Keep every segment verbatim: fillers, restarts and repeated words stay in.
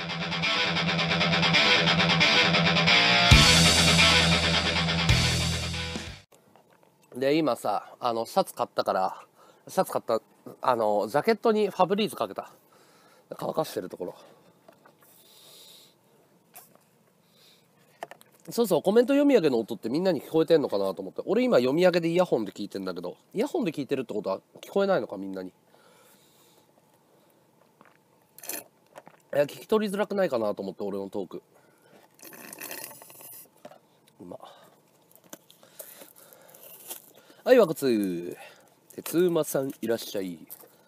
で、今さ、あの、シャツ買ったから、シャツ買った、あの、ジャケットにファブリーズかけた。乾かしてるところ。そうそう、コメント読み上げの音ってみんなに聞こえてんのかなと思って。俺今読み上げでイヤホンで聞いてんだけど、イヤホンで聞いてるってことは聞こえないのか、みんなに。いや、聞き取りづらくないかなと思って、俺のトーク。今。はい、わくつ。鉄馬さんいらっしゃい。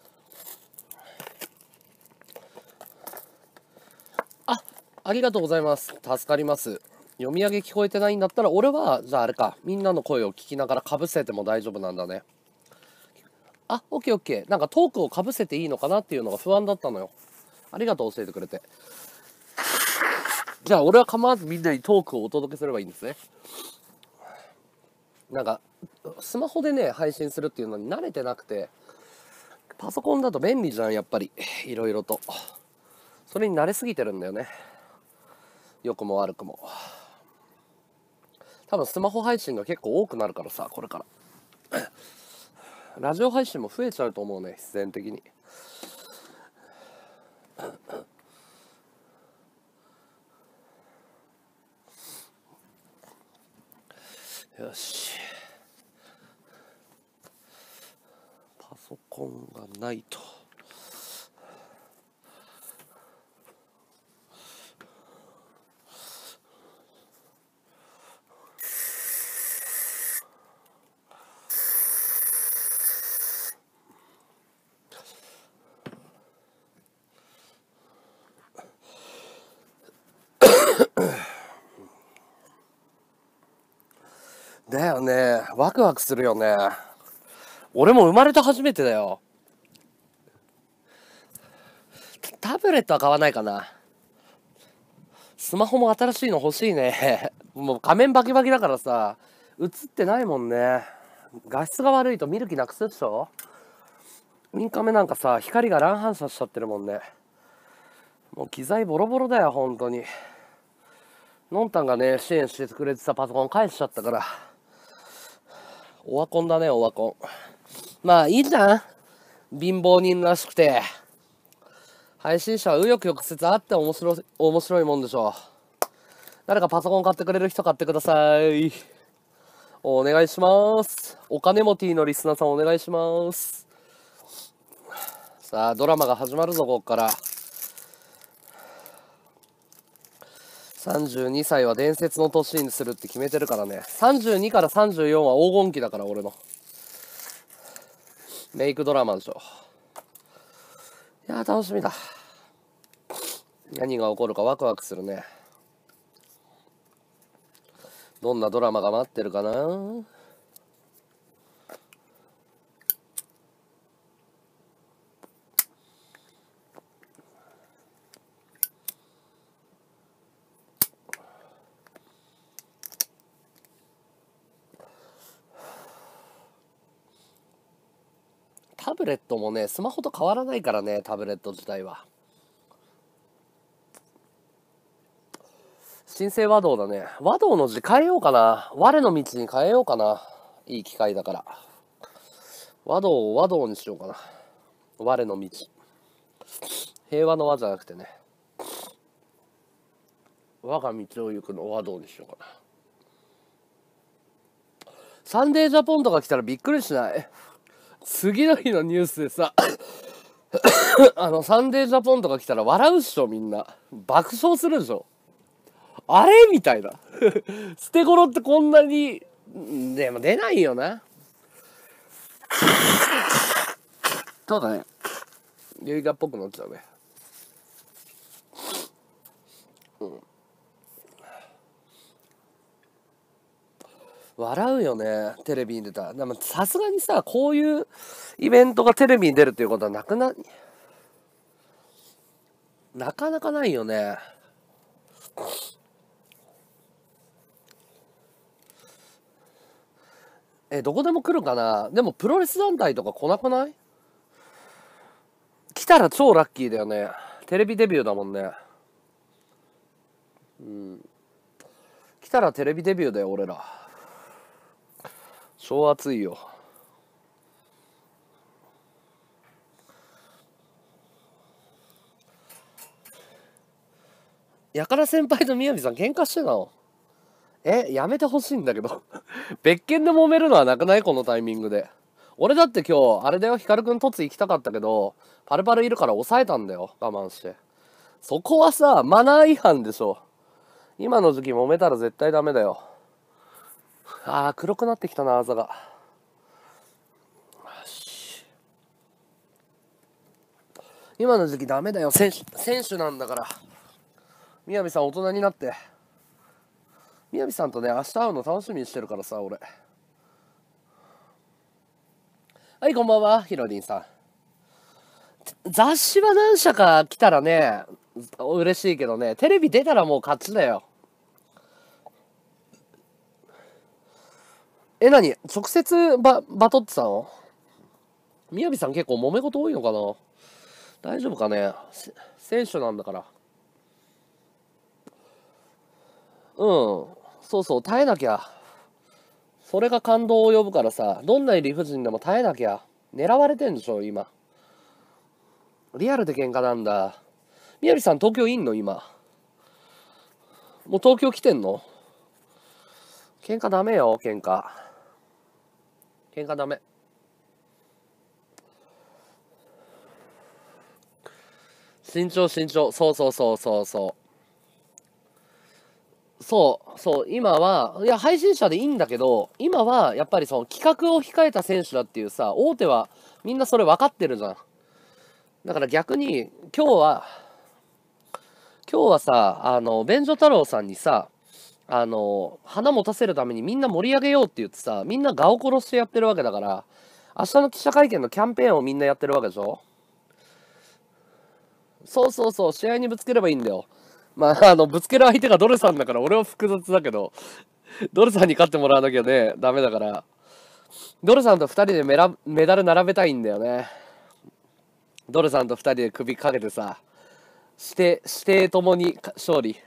あ、ありがとうございます。助かります。読み上げ聞こえてないんだったら、俺は、じゃああれか、みんなの声を聞きながらかぶせても大丈夫なんだね。あ、オッケーオッケー。なんかトークをかぶせていいのかなっていうのが不安だったのよ。ありがとう、教えてくれて。じゃあ俺は構わずみんなにトークをお届けすればいいんですね。なんか、スマホでね、配信するっていうのに慣れてなくて、パソコンだと便利じゃん、やっぱり。いろいろと。それに慣れすぎてるんだよね。良くも悪くも。多分スマホ配信が結構多くなるからさ、これから。ラジオ配信も増えちゃうと思うね、必然的に。よし。パソコンがないと。だよね。ワクワクするよね。俺も生まれて初めてだよ。タブレットは買わないかな。スマホも新しいの欲しいね。もう画面バキバキだからさ、映ってないもんね。画質が悪いと見る気なくすでしょ。インカメなんかさ、光が乱反射しちゃってるもんね。もう機材ボロボロだよ、本当に。のんたんがね、支援してくれてたパソコン返しちゃったから。オワコンだね、オワコン。まあいいじゃん。貧乏人らしくて。配信者は紆余曲折あって面白い、面白いもんでしょ。誰かパソコン買ってくれる人買ってください。お願いします。お金持ちのリスナーさんお願いします。さあ、ドラマが始まるぞ、ここから。さんじゅうにさいは伝説の年にするって決めてるからね。さんじゅうにからさんじゅうよんは黄金期だから、俺の。メイクドラマでしょ。いやー、楽しみだ。何が起こるかワクワクするね。どんなドラマが待ってるかな。タブレットもね、スマホと変わらないからね、タブレット自体は。新生和道だね。和道の字変えようかな。我の道に変えようかな。いい機会だから。和道を和道にしようかな。我の道。平和の和じゃなくてね。我が道を行くの和道にしようかな。サンデージャポンとか来たらびっくりしない？次の日のニュースでさあのサンデージャポンとか来たら笑うっしょ、みんな。爆笑するでしょ。あれみたいな捨て頃ってこんなに。でも出ないよな。そうだね、ユイガっぽくなっちゃうね。うん、笑うよね、テレビに出たら。でもさすがにさ、こういうイベントがテレビに出るっていうことはなくななかなかないよね。え、どこでも来るかな。でもプロレス団体とか来なくない？来たら超ラッキーだよね。テレビデビューだもんね。 うん。来たらテレビデビューだよ、俺ら。超熱いよ。やから先輩とみやびさん喧嘩してたの？え、やめてほしいんだけど。別件で揉めるのはなくない？このタイミングで。俺だって今日、あれだよ、ヒカルくん凸行きたかったけど、パルパルいるから抑えたんだよ。我慢して。そこはさ、マナー違反でしょ。今の時期揉めたら絶対ダメだよ。あー、黒くなってきたな、あざが。今の時期ダメだよ。選手、選手なんだから。みやびさん大人になって。みやびさんとね、明日会うの楽しみにしてるからさ、俺。はい、こんばんは、ひろりんさん。雑誌は何社か来たらね、嬉しいけどね、テレビ出たらもう勝ちだよ。え、何直接バ、バトってたの？みやびさん結構揉め事多いのかな？大丈夫かね？選手なんだから。うん。そうそう、耐えなきゃ。それが感動を呼ぶからさ、どんな理不尽でも耐えなきゃ。狙われてんでしょ、今。リアルで喧嘩なんだ。みやびさん東京いんの今？もう東京来てんの？喧嘩ダメよ、喧嘩。喧嘩ダメ。慎重慎重。そうそうそうそうそう。そうそう。今は、いや、配信者でいいんだけど、今はやっぱりその企画を控えた選手だっていうさ、大手はみんなそれ分かってるじゃん。だから逆に、今日は、今日はさ、あの、便所太郎さんにさ、あの、花持たせるためにみんな盛り上げようって言ってさ、みんな我を殺してやってるわけだから、明日の記者会見のキャンペーンをみんなやってるわけでしょ？そうそうそう、試合にぶつければいいんだよ。まあ、あの、ぶつける相手がドルさんだから俺は複雑だけど、ドルさんに勝ってもらわなきゃね、ダメだから、ドルさんとふたりでメラメダル並べたいんだよね。ドルさんとふたりで首かけてさ、して、してともに勝利。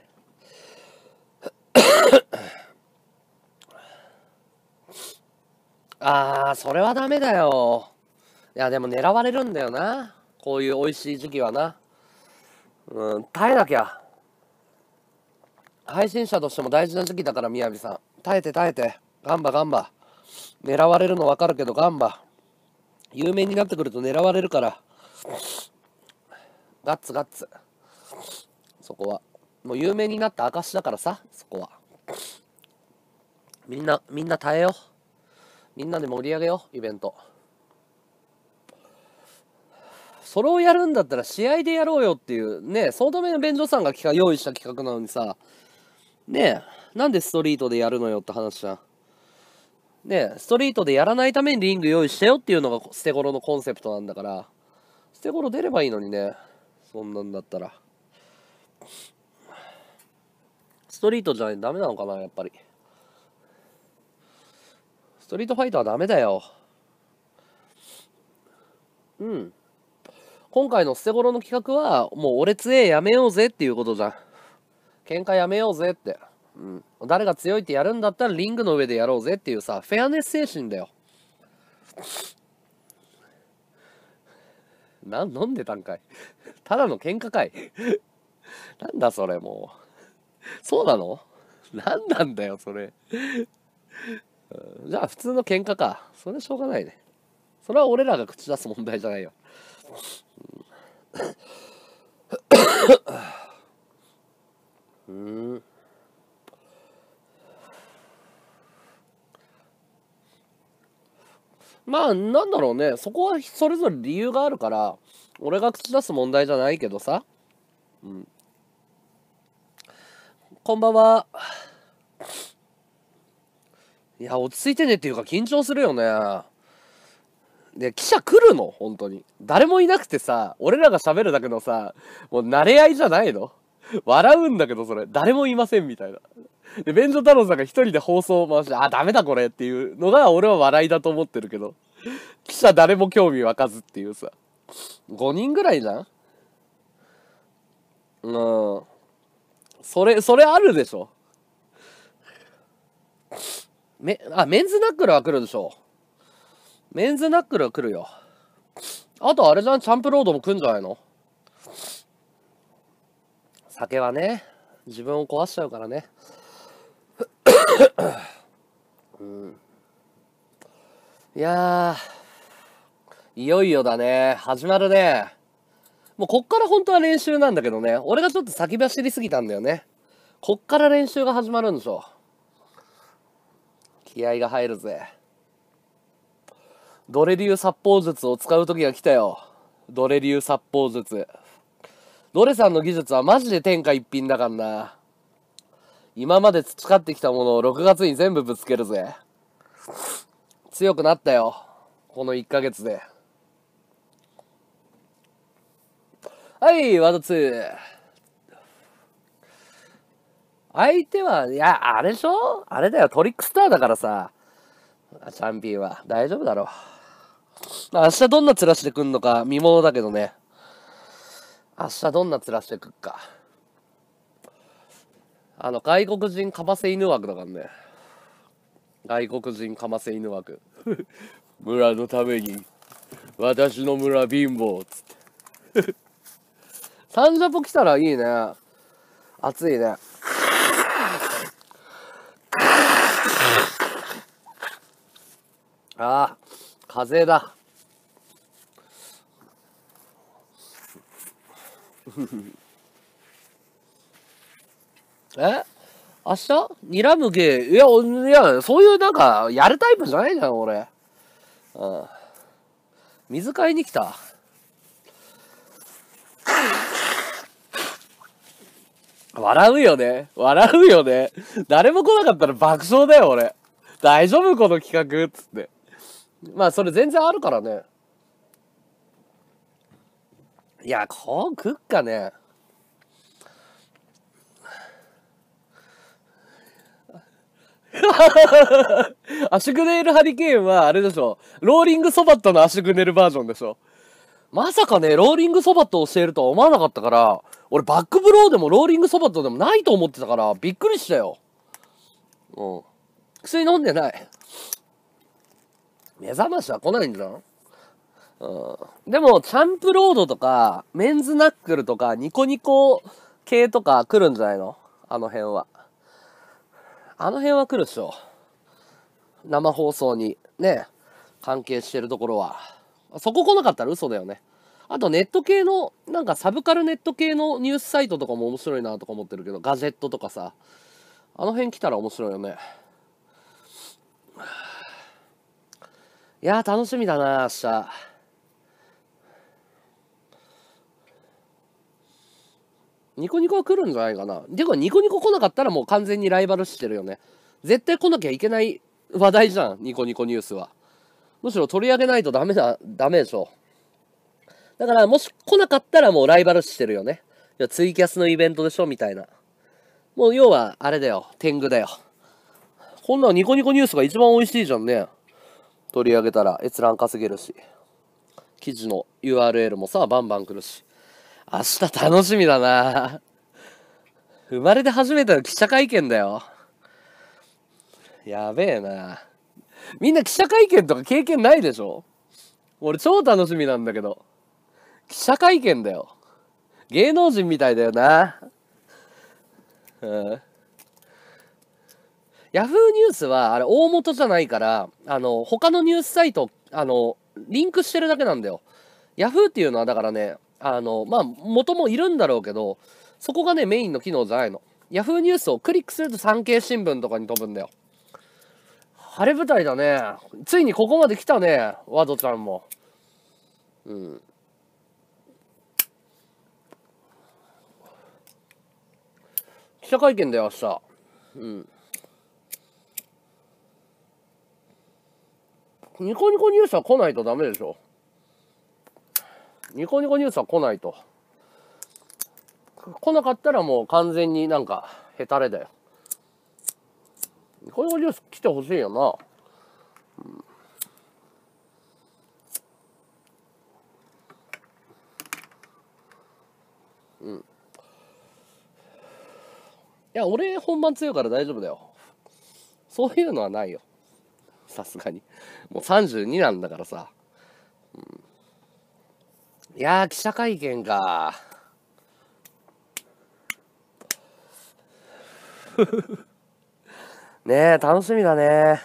あー、それはダメだよ。いや、でも狙われるんだよな。こういう美味しい時期はな。うん、耐えなきゃ。配信者としても大事な時期だから、みやびさん。耐えて耐えて。ガンバガンバ。狙われるの分かるけど、ガンバ。有名になってくると狙われるから。ガッツガッツ。そこは。もう有名になった証だからさ、そこは。みんな、みんな耐えよう。みんなで盛り上げよう、イベント。それをやるんだったら試合でやろうよっていうね、そのための便所さんが企画用意した企画なのにさ、ねえ、なんでストリートでやるのよって話じゃん。ねえ、ストリートでやらないためにリング用意してよっていうのが捨て頃のコンセプトなんだから、捨て頃出ればいいのにね、そんなんだったら。ストリートじゃないとダメなのかな、やっぱり。ストリートファイトはダメだよ。うん。今回の捨て頃の企画は、もう俺強えやめようぜっていうことじゃん。喧嘩やめようぜって。うん。誰が強いってやるんだったらリングの上でやろうぜっていうさ、フェアネス精神だよ。な、飲んでたんかい。ただの喧嘩かい。なんだそれもう。そうなの？なんなんだよそれ。じゃあ普通の喧嘩か。それはしょうがないね。それは俺らが口出す問題じゃないよ。うん。まあ、なんだろうね。そこはそれぞれ理由があるから、俺が口出す問題じゃないけどさ。うん。こんばんは。いや、落ち着いてねっていうか緊張するよね。で、記者来るの本当に。誰もいなくてさ、俺らが喋るだけのさ、もう慣れ合いじゃないの？笑うんだけどそれ、誰もいませんみたいな。で、便所太郎さんが一人で放送を回して、あ、ダメだこれっていうのが俺は笑いだと思ってるけど、記者誰も興味湧かずっていうさ。ごにんぐらいじゃん？うん。 それ、それあるでしょ。め、あ、メンズナックルは来るでしょ。メンズナックルは来るよ。あとあれじゃん、チャンプロードも来んじゃないの？酒はね、自分を壊しちゃうからね。うん、いやー、いよいよだね。始まるね。もうこっから本当は練習なんだけどね。俺がちょっと先走りすぎたんだよね。こっから練習が始まるんでしょ。気合が入るぜ。ドレ流殺法術を使う時が来たよ。ドレ流殺法術。ドレさんの技術はマジで天下一品だからな。今まで培ってきたものをろくがつに全部ぶつけるぜ。強くなったよ。このいっかげつで。はい、ワードツー。相手は、いや、あれでしょ？あれだよ、トリックスターだからさ。チャンピオンは。大丈夫だろう。明日どんな面してくんのか見ものだけどね。明日どんな面してくっか。あの、外国人かませ犬枠だからね。外国人かませ犬枠。村のために、私の村貧乏、つって。サンジャポ来たらいいね。暑いね。ああ、風邪だ。え明日ニラムゲいや、いや、そういうなんか、やるタイプじゃないじゃん、俺。うん。水買いに来た。笑うよね。笑うよね。誰も来なかったら爆笑だよ、俺。大丈夫この企画つって。まあ、それ全然あるからね。いや、こう食っかね。アシュグネールハリケーンはあれでしょ。ローリングソバットのアシュグネールバージョンでしょ。まさかね、ローリングソバットを教えるとは思わなかったから、俺バックブローでもローリングソバットでもないと思ってたから、びっくりしたよ。うん。薬飲んでない。目覚ましは来ないんじゃん。うん。でも、チャンプロードとか、メンズナックルとか、ニコニコ系とか来るんじゃないの？あの辺は。あの辺は来るっしょ。生放送にね、関係してるところは。そこ来なかったら嘘だよね。あとネット系の、なんかサブカルネット系のニュースサイトとかも面白いなとか思ってるけど、ガジェットとかさ。あの辺来たら面白いよね。いやー楽しみだな、明日。ニコニコは来るんじゃないかな。てかニコニコ来なかったらもう完全にライバル視してるよね。絶対来なきゃいけない話題じゃん、ニコニコニュースは。むしろ取り上げないとダメだ、ダメでしょ。だからもし来なかったらもうライバル視してるよね。いや、ツイキャスのイベントでしょみたいな。もう要はあれだよ、天狗だよ。こんなのニコニコニュースが一番美味しいじゃんね。取り上げたら閲覧稼げるし。記事の ユーアールエル もさ、バンバン来るし。明日楽しみだな。生まれて初めての記者会見だよ。やべえな。みんな記者会見とか経験ないでしょ？俺超楽しみなんだけど。記者会見だよ。芸能人みたいだよな。うん。ヤフーニュースはあれ大元じゃないから、あの、他のニュースサイト、あの、リンクしてるだけなんだよ。ヤフーっていうのはだからね、あの、まあ、元もいるんだろうけど、そこがね、メインの機能じゃないの。ヤフーニュースをクリックすると産経新聞とかに飛ぶんだよ。晴れ舞台だね。ついにここまで来たね、ワドちゃんも。うん。記者会見だよ、明日。うん。ニコニコニュースは来ないとダメでしょ。ニコニコニュースは来ないと。来なかったらもう完全になんか、ヘタレだよ。ニコニコニュース来てほしいよな。うん。うん。 や、俺本番強いから大丈夫だよ。そういうのはないよ。さすがに。もうさんじゅうになんだからさ。うん、いやー、記者会見か。ねえ、楽しみだね。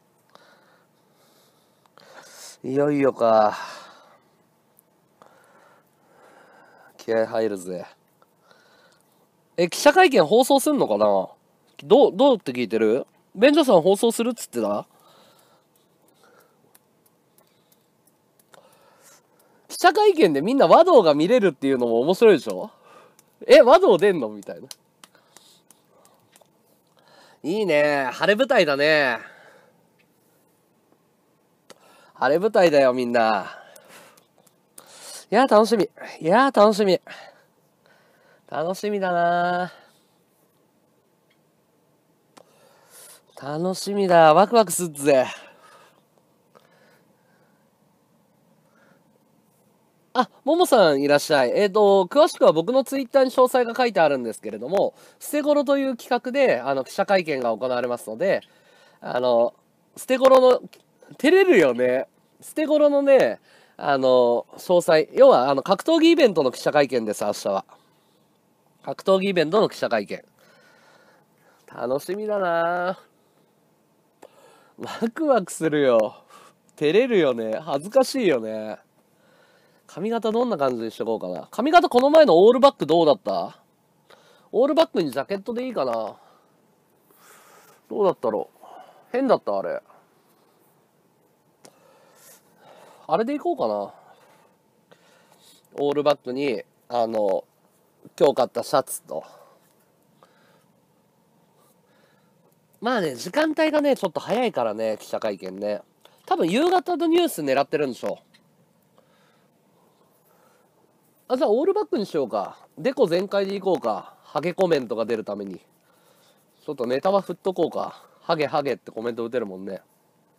いよいよか。気合入るぜ。え、記者会見放送すんのかな。どう、どうって聞いてる？便所さん放送するっつってた？記者会見でみんな和道が見れるっていうのも面白いでしょ？え、和道出んのみたいな。いいね。晴れ舞台だね。晴れ舞台だよ、みんな。いやー、楽しみ。いやー、楽しみ。楽しみだな。楽しみだ。ワクワクすっぜ。あ、ももさんいらっしゃい。えっと、詳しくは僕のツイッターに詳細が書いてあるんですけれども、捨て頃という企画で、あの、記者会見が行われますので、あの、捨て頃の、照れるよね。捨て頃のね、あの、詳細。要は、あの、格闘技イベントの記者会見です、明日は。格闘技イベントの記者会見。楽しみだな。ワクワクするよ。照れるよね。恥ずかしいよね。髪型どんな感じにしとこうかな。髪型この前のオールバックどうだった？オールバックにジャケットでいいかな。どうだったろう。変だったあれ。あれでいこうかな。オールバックに、あの、今日買ったシャツと。まあね、時間帯がね、ちょっと早いからね、記者会見ね。多分夕方のニュース狙ってるんでしょ。あ、じゃあオールバックにしようか。デコ全開でいこうか。ハゲコメントが出るために。ちょっとネタは振っとこうか。ハゲハゲってコメント打てるもんね。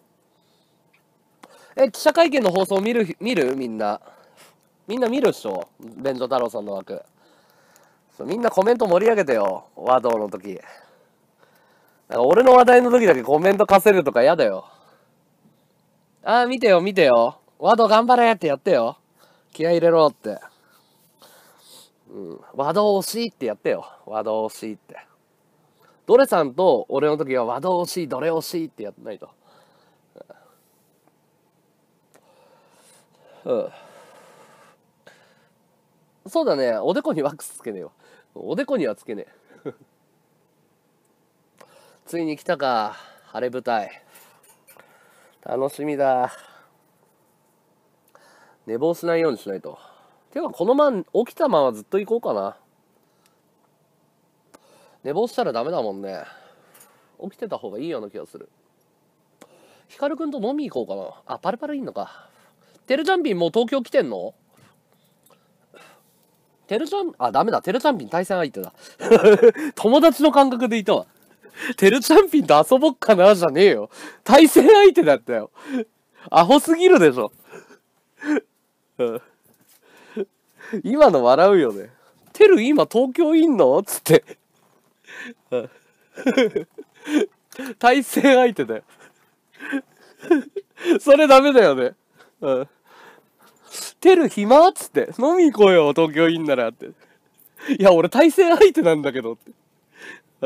え、記者会見の放送見る、見るみんな。みんな見るっしょ？便所太郎さんの枠。そう、みんなコメント盛り上げてよ。和道の時。なんか俺の話題の時だけコメント貸せるとか嫌だよ。あー、見てよ、見てよ。和道頑張れってやってよ。気合い入れろって。うん。和道惜しいってやってよ。和道惜しいって。ドレさんと俺の時は和道惜しい、どれ惜しいってやってないと。うん。そうだね。おでこにワックスつけねえよ。おでこにはつけねえ。ついに来たか。晴れ舞台。楽しみだ。寝坊しないようにしないと。てか、このまま起きたままずっと行こうかな。寝坊したらダメだもんね。起きてた方がいいような気がする。ヒカルくんと飲み行こうかな。あ、パルパルいんのか。テルジャンピンもう東京来てんの？テルジャン、あ、ダメだ。テルジャンピン対戦相手だ。友達の感覚でいたわ。テルチャンピンと遊ぼっかなじゃねえよ。対戦相手だったよ。アホすぎるでしょ。今の笑うよね。テル今東京いんのつって。対戦相手だよ。それダメだよね。うん。テル暇っつって。飲み行こうよ、東京いんならって。いや、俺対戦相手なんだけどって。うん。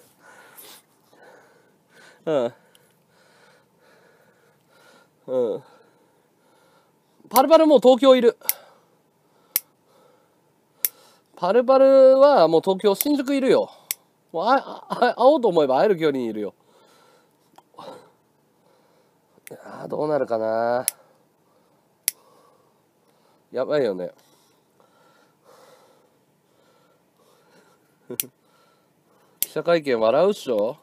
うん。うん。パルパルもう東京いる。パルパルはもう東京、新宿いるよ。もうああ会おうと思えば会える距離にいるよ。あどうなるかな。やばいよね。記者会見笑うっしょ。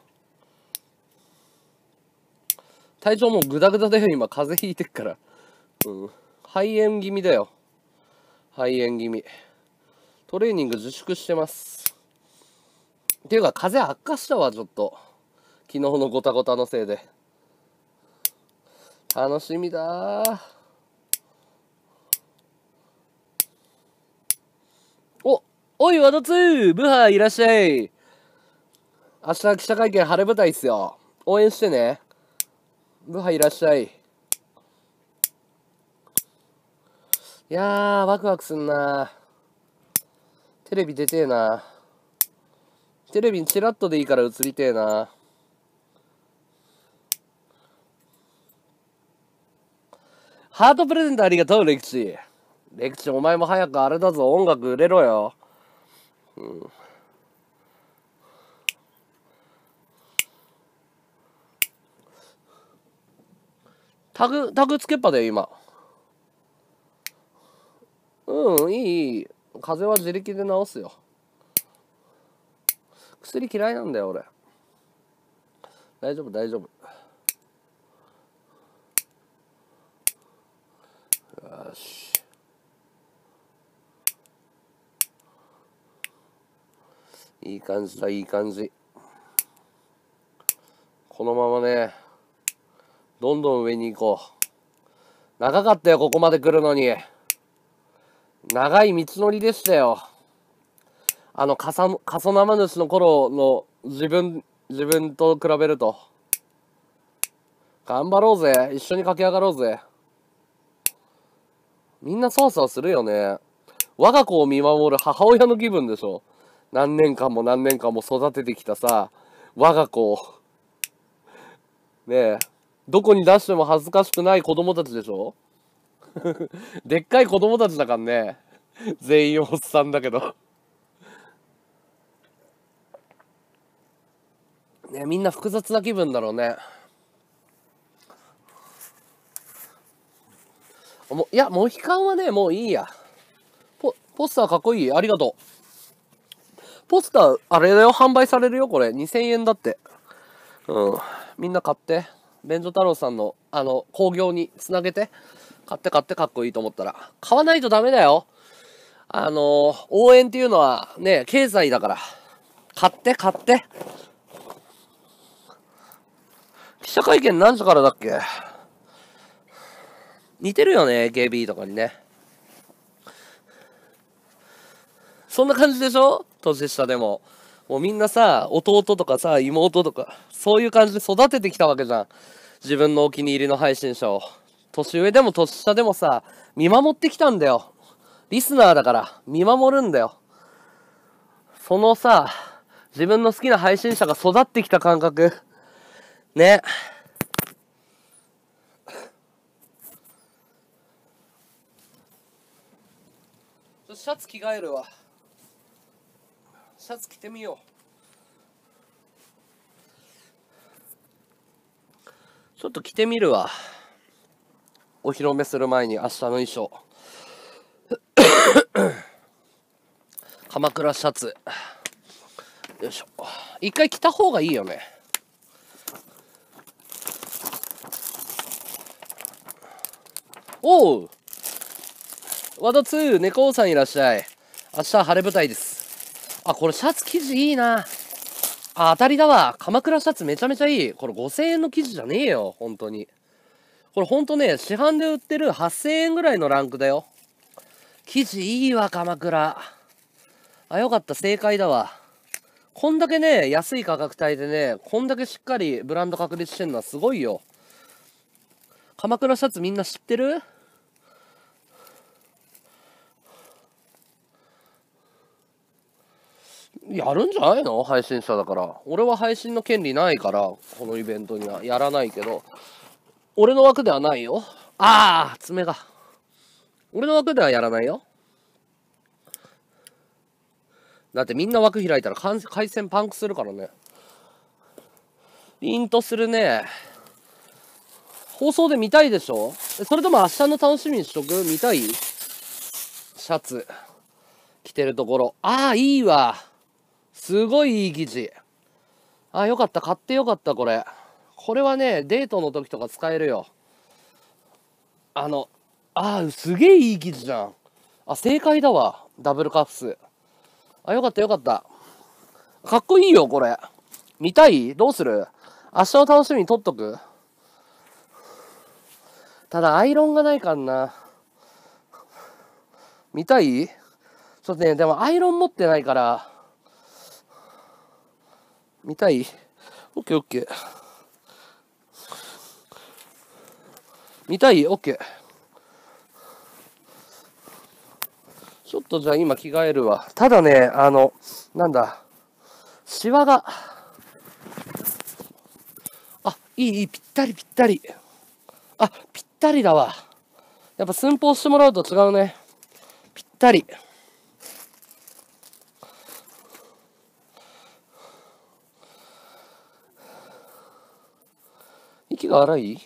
体調もうグダグダだよ今。風邪ひいてっから。うん。肺炎気味だよ。肺炎気味。トレーニング自粛してます。っていうか風邪悪化したわちょっと。昨日のゴタゴタのせいで。楽しみだー。お、おい、ワドツーブハいらっしゃい。 明日記者会見晴れ舞台っすよ。応援してね。ブハいらっしゃい。いやー、ワクワクすんな。テレビ出てえな。テレビにチラッとでいいから映りてえな。ハートプレゼントありがとう、レクチ。レクチ、お前も早くあれだぞ、音楽売れろよ。うん。タグ、タグつけっぱで今。うん、いい、いい。風邪は自力で治すよ。薬嫌いなんだよ、俺。大丈夫、大丈夫。よし。いい感じだ、いい感じ。このままね、どんどん上に行こう。長かったよ、ここまで来るのに。長い道のりでしたよ。あの、過疎生主の頃の自分、自分と比べると。頑張ろうぜ。一緒に駆け上がろうぜ。みんなそわそわするよね。我が子を見守る母親の気分でしょ。何年間も何年間も育ててきたさ、我が子を。ねえ。どこに出しても恥ずかしくない子供たちでしょ。でっかい子供たちだからね。全員おっさんだけど。ね、みんな複雑な気分だろうね。もいや、モヒカンはね、もういいや。ポ、ポスターかっこいい。ありがとう。ポスター、あれだよ。販売されるよ、これ。にせんえんだって。うん。みんな買って。便所太郎さんの、あの、興行につなげて。買って買ってかっこいいと思ったら。買わないとダメだよ。あの、応援っていうのはね、経済だから。買って買って。記者会見何時からだっけ？似てるよね、エーケービー とかにね。そんな感じでしょ？年下でも。もうみんなさ、弟とかさ、妹とか、そういう感じで育ててきたわけじゃん。自分のお気に入りの配信者を。年上でも年下でもさ、見守ってきたんだよ。リスナーだから、見守るんだよ。そのさ、自分の好きな配信者が育ってきた感覚。ね。シャツ着替えるわ。シャツ着てみよう。ちょっと着てみるわ。お披露目する前に明日の衣装。鎌倉シャツ。よいしょ。一回着た方がいいよね。おう。ワドツー、猫さんいらっしゃい。明日晴れ舞台です。あ、これシャツ生地いいな。あ、当たりだわ。鎌倉シャツめちゃめちゃいい。これごせんえんの生地じゃねえよ。本当に。これほんとね、市販で売ってるはっせんえんぐらいのランクだよ。生地いいわ、鎌倉。あ、よかった。正解だわ。こんだけね、安い価格帯でね、こんだけしっかりブランド確立してんのはすごいよ。鎌倉シャツみんな知ってる？やるんじゃないの？配信者だから。俺は配信の権利ないから、このイベントにはやらないけど、俺の枠ではないよ。ああ、爪が。俺の枠ではやらないよ。だってみんな枠開いたら回線パンクするからね。リンとするね。放送で見たいでしょ？それとも明日の楽しみにしとく？見たい？シャツ着てるところ。ああ、いいわ。すごいいい生地。ああ、よかった。買ってよかった、これ。これはね、デートの時とか使えるよ。あの、ああ、すげえいい生地じゃん。あ、正解だわ。ダブルカフス。あ、よかったよかった。かっこいいよ、これ。見たい？どうする？明日の楽しみに撮っとく？ただ、アイロンがないからな。見たい？ちょっとね、でもアイロン持ってないから。 見たい？オッケーオッケー。見たい？オッケー。ちょっとじゃあ今着替えるわ。ただね、あの、なんだ、シワが、あ、いいいい、ぴったりぴったり。あ、ぴったりだわ。やっぱ寸法してもらうと違うね。ぴったり。息が荒い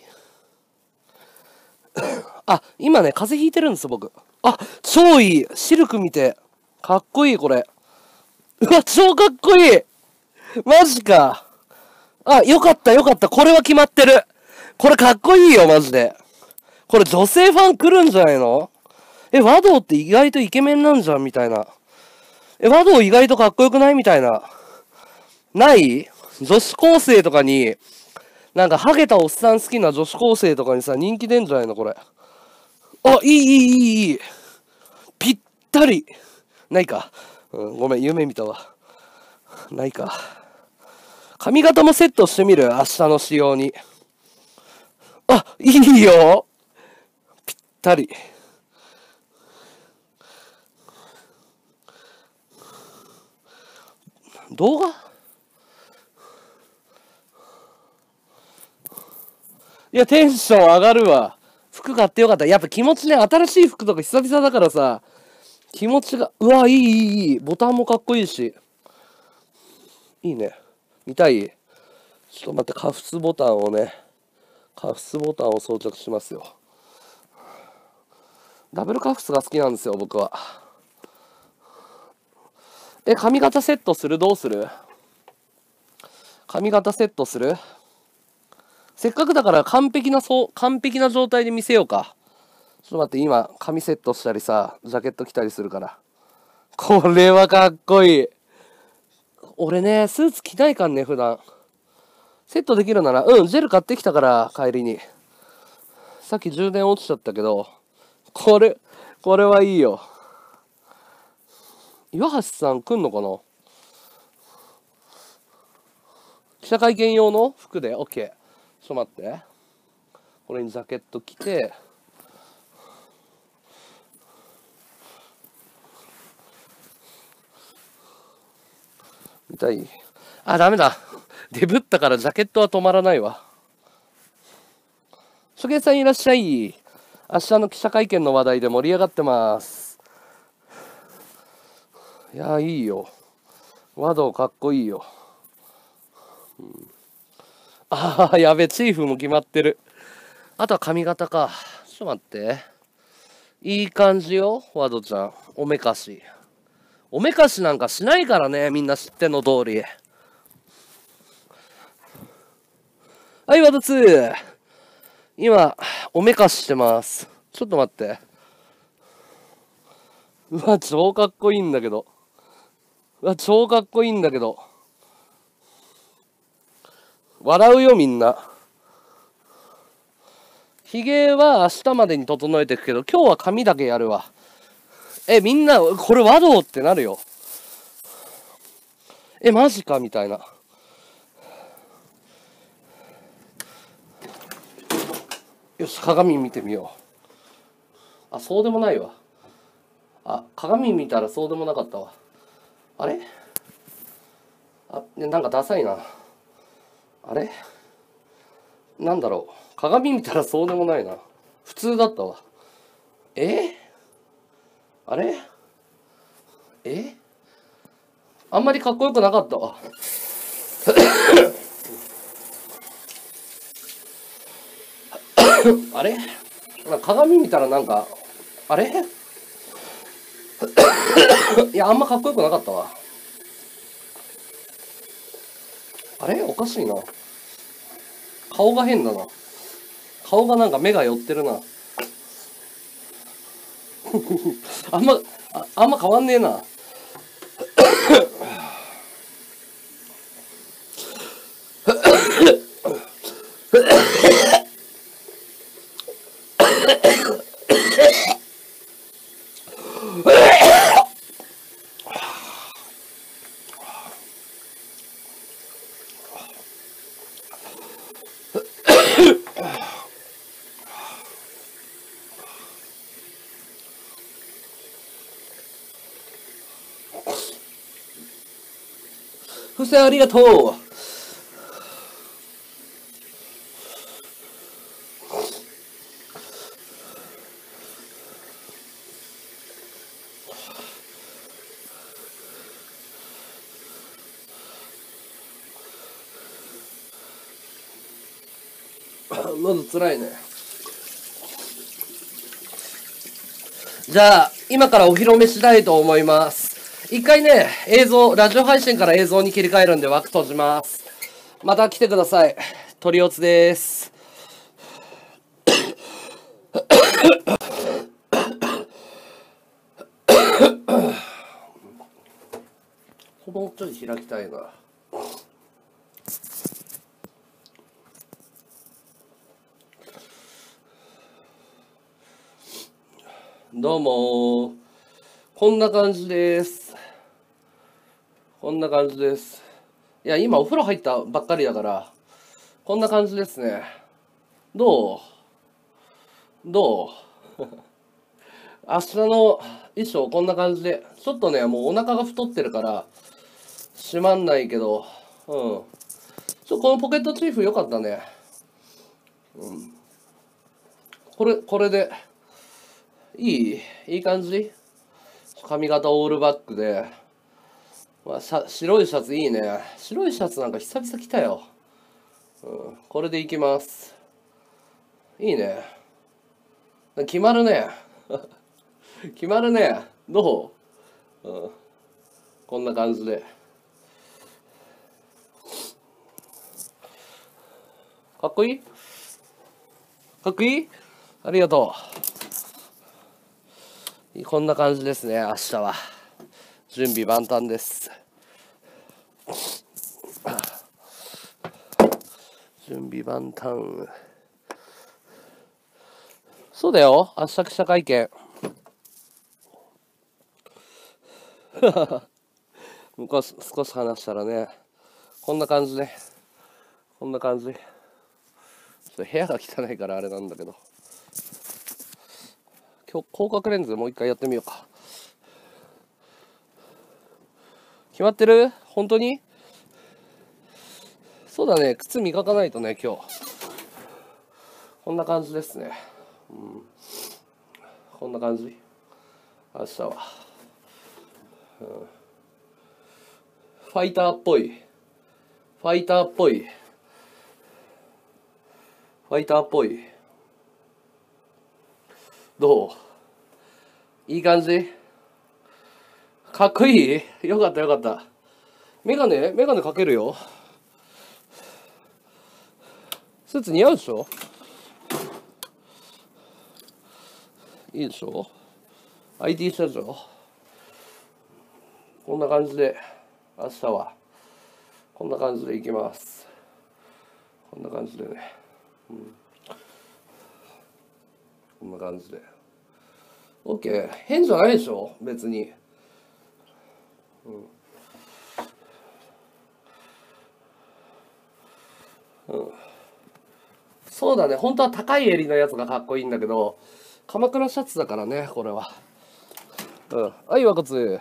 あ、今ね、風邪ひいてるんですよ、僕。あ、超いい。シルク見て。かっこいい、これ。うわ、超かっこいい。マジか。あ、よかったよかった。これは決まってる。これかっこいいよ、マジで。これ女性ファン来るんじゃないの？え、和道って意外とイケメンなんじゃん、みたいな。え、和道意外とかっこよくないみたいな。ない女子高生とかに、なんかハゲたおっさん好きな女子高生とかにさ、人気出んじゃないのこれ。あ、いいいいいいいい。ぴったり。ないか。うん、ごめん、夢見たわ。ないか。髪型もセットしてみる？明日の仕様に。あ、いいよ。ぴったり。動画？いや、テンション上がるわ。服買ってよかった。やっぱ気持ちね、新しい服とか久々だからさ、気持ちが、うわ、いい、いい、いい。ボタンもかっこいいし。いいね。見たい？ちょっと待って、カフスボタンをね、カフスボタンを装着しますよ。ダブルカフスが好きなんですよ、僕は。え、髪型セットする？どうする？髪型セットする？せっかくだから完璧な、そう、完璧な状態で見せようか。ちょっと待って、今、髪セットしたりさ、ジャケット着たりするから。これはかっこいい。俺ね、スーツ着ないかんね、普段。セットできるなら、うん、ジェル買ってきたから、帰りに。さっき充電落ちちゃったけど、これ、これはいいよ。岩橋さん来んのかな？記者会見用の服で OK。ちょっと待って。これにジャケット着て、見たい？あ、ダメだ。デブったからジャケットは止まらないわ。初見さんいらっしゃい。明日の記者会見の話題で盛り上がってます。いや、いいよ。和道かっこいいよ。うん、ああ、やべ、チーフも決まってる。あとは髪型か。ちょっと待って。いい感じよ、和道ちゃん。おめかし。おめかしなんかしないからね、みんな知ってんの通り。はい、和道ツー。今、おめかししてます。ちょっと待って。うわ、超かっこいいんだけど。うわ、超かっこいいんだけど。笑うよ、みんな。ひげは明日までに整えていくけど、今日は髪だけやるわ。え、みんな、これ和道ってなるよ。え、マジかみたいな。よし、鏡見てみよう。あ、そうでもないわ。あ、鏡見たらそうでもなかったわ。あれ？あ、なんかダサいな。あれ？なんだろう。鏡見たらそうでもないな。普通だったわ。え？あれ？え？あんまりかっこよくなかったわ。あれ？鏡見たらなんか、あれ？いや、あんまかっこよくなかったわ。あれ？おかしいな。顔が変だな。顔がなんか目が寄ってるな。あんま、あ、あんま変わんねえな。 付箋ありがとう。喉つらいね。じゃあ今からお披露目したいと思います。一回ね、映像ラジオ配信から映像に切り替えるんで枠閉じます。また来てください。鳥おつです。もうちょい開きたいな。どうもこんな感じです。こんな感じです。いや今お風呂入ったばっかりだからこんな感じですね。どうどう明日の衣装こんな感じで、ちょっとねもうお腹が太ってるから閉まんないけど、うんちょこのポケットチーフ良かったね。うんこれこれでいいいい感じ。髪型オールバックで、まあ、シャ白いシャツいいね。白いシャツなんか久々着たよ。うん、これでいきます。いいね。決まるね。決まるね。どう、うん、こんな感じで。かっこいいかっこいいありがとう。こんな感じですね。明日は準備万端です。準備万端。そうだよ、明日記者会見。昔少し話したらね、こんな感じね。こんな感じ。ちょっと部屋が汚いからあれなんだけど、今日広角レンズもう一回やってみようか。決まってる？本当に？そうだね、靴磨かないとね今日。こんな感じですね。うん、こんな感じ。明日は、うん、ファイターっぽい。ファイターっぽい。ファイターっぽい。どう？いい感じ？かっこいい？よかったよかった。メガネ？メガネかけるよ。スーツ似合うでしょ？いいでしょ？ アイティー 社長。こんな感じで明日はこんな感じでいきます。こんな感じでね、うん、こんな感じで OK。 変じゃないでしょ別に、うんうん、そうだね。本当は高い襟のやつがかっこいいんだけど、鎌倉シャツだからねこれは。うん、はい、和骨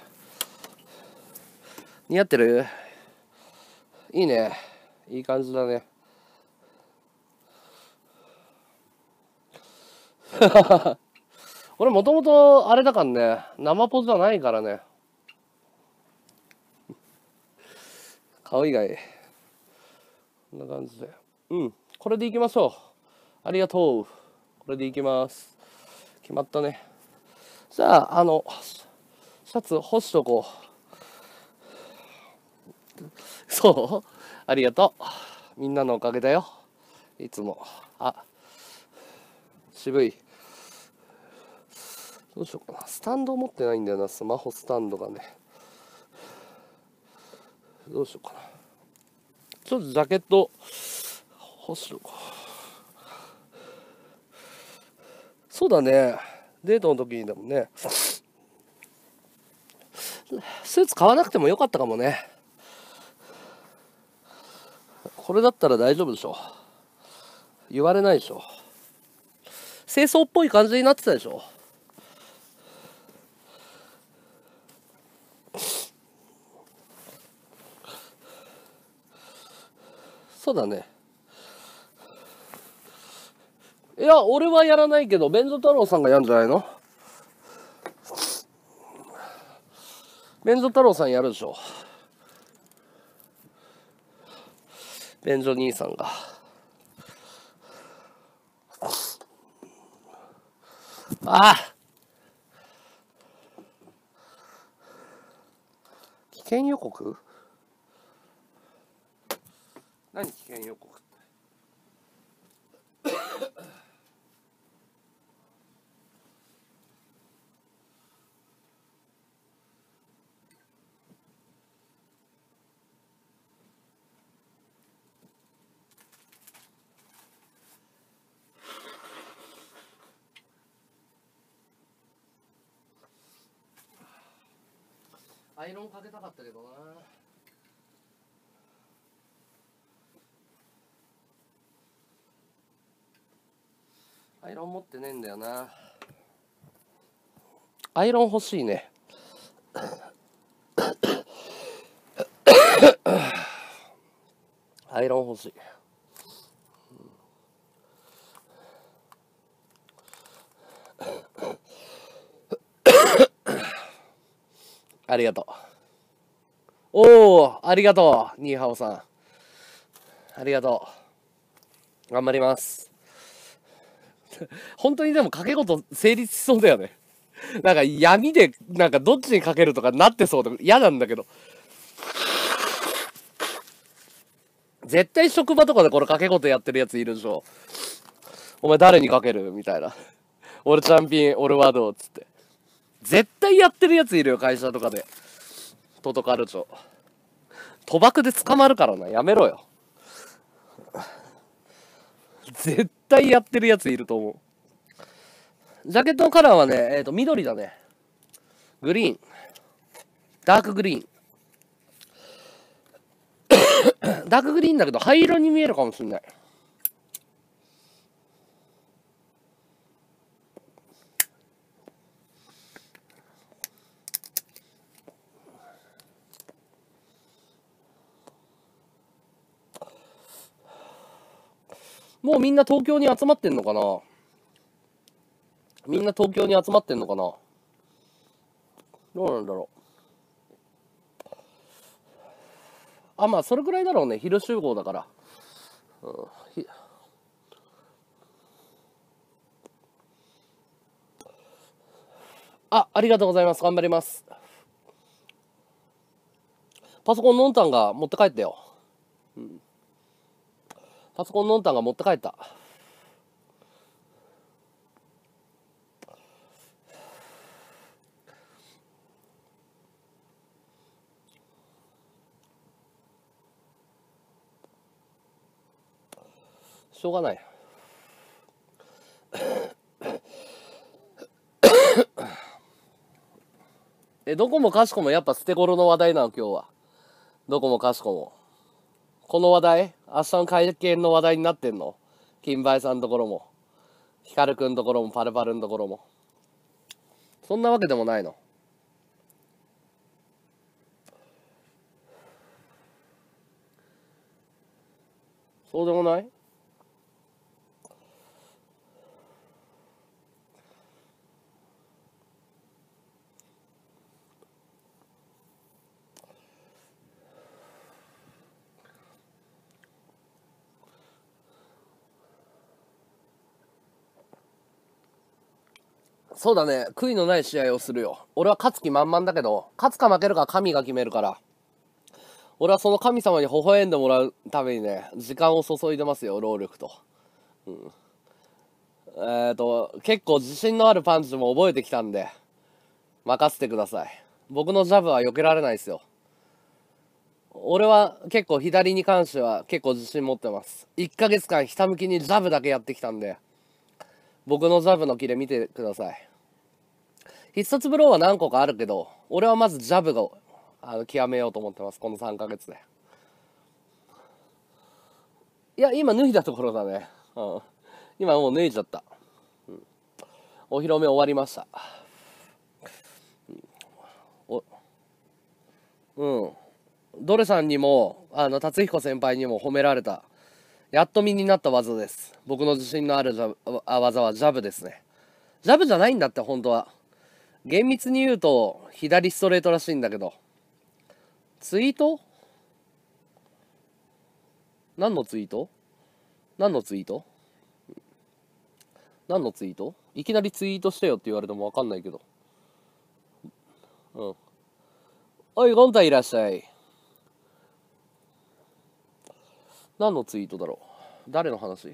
似合ってる？いいね、いい感じだね。俺もともとあれだからね、生ポズじゃないからね。顔以外こんな感じで、うん、これでいきましょう。ありがとう。これでいきます。決まったね。じゃああのシャツ干しとこう。そうありがとう、みんなのおかげだよいつも。あ、渋い。どうしようかな。スタンド持ってないんだよな、スマホスタンドがね。どうしようかな。ちょっとジャケット干しとこう。そうだね、デートの時にでもね、スーツ買わなくてもよかったかもね。これだったら大丈夫でしょ。言われないでしょ。清掃っぽい感じになってたでしょ。 そうだね。いや、俺はやらないけど、弁蔵太郎さんがやるんじゃないの？弁蔵太郎さんやるでしょ。弁蔵兄さんが。ああ、危険予告？何危険予告って？アイロンかけたかったけどな。アイロン持ってねえんだよな。アイロン欲しいね。アイロン欲しい。ありがとう。おお、ありがとう、ニーハオさん。ありがとう。頑張ります。本当にでも掛け事成立しそうだよね。なんか闇で、なんかどっちにかけるとかなってそうで嫌なんだけど。絶対職場とかでこれ掛け事やってるやついるでしょ。お前誰にかけるみたいな。俺チャンピン、俺ワードっつって。絶対やってるやついるよ、会社とかで。トトカルチョ。賭博で捕まるからな、やめろよ。絶対やってるやついると思う。ジャケットのカラーはね、えっと、緑だね。グリーン。ダークグリーン。ダークグリーンだけど灰色に見えるかもしれない。もうみんな東京に集まってんのかな？みんな東京に集まってんのかな？どうなんだろう。あ、まあそれくらいだろうね。昼集合だから。うん、あ、ありがとうございます。頑張ります。パソコンのんたんが持って帰ったよ。うん、パソコンのんたんが持って帰った。しょうがない。え、どこもかしこもやっぱ捨て頃の話題なの今日は。どこもかしこも。この話題明日の会見の話題になってんの？金梅さんのところも。ヒカルくんのところもパルパルのところも。そんなわけでもないの。そうでもない？そうだね。悔いのない試合をするよ。俺は勝つ気満々だけど、勝つか負けるか神が決めるから。俺はその神様に微笑んでもらうためにね、時間を注いでますよ、労力と。うん、えっと、結構自信のあるパンチも覚えてきたんで、任せてください。僕のジャブは避けられないですよ。俺は結構左に関しては結構自信持ってます。いっかげつかんひたむきにジャブだけやってきたんで、僕のジャブのキレ見てください。必殺ブローは何個かあるけど、俺はまずジャブがあの極めようと思ってます、このさんかげつで。いや、今脱いだところだね。うん。今もう脱いじゃった。うん、お披露目終わりました。おうん。ドレさんにも、あの、達彦先輩にも褒められた。 やっと身になった技です。僕の自信のあるジャブあ技はジャブですね。ジャブじゃないんだって、本当は。厳密に言うと、左ストレートらしいんだけど。ツイート何のツイート何のツイート何のツイートいきなりツイートしてよって言われてもわかんないけど。うん。おい、ゴンタいらっしゃい。何のツイートだろう誰の話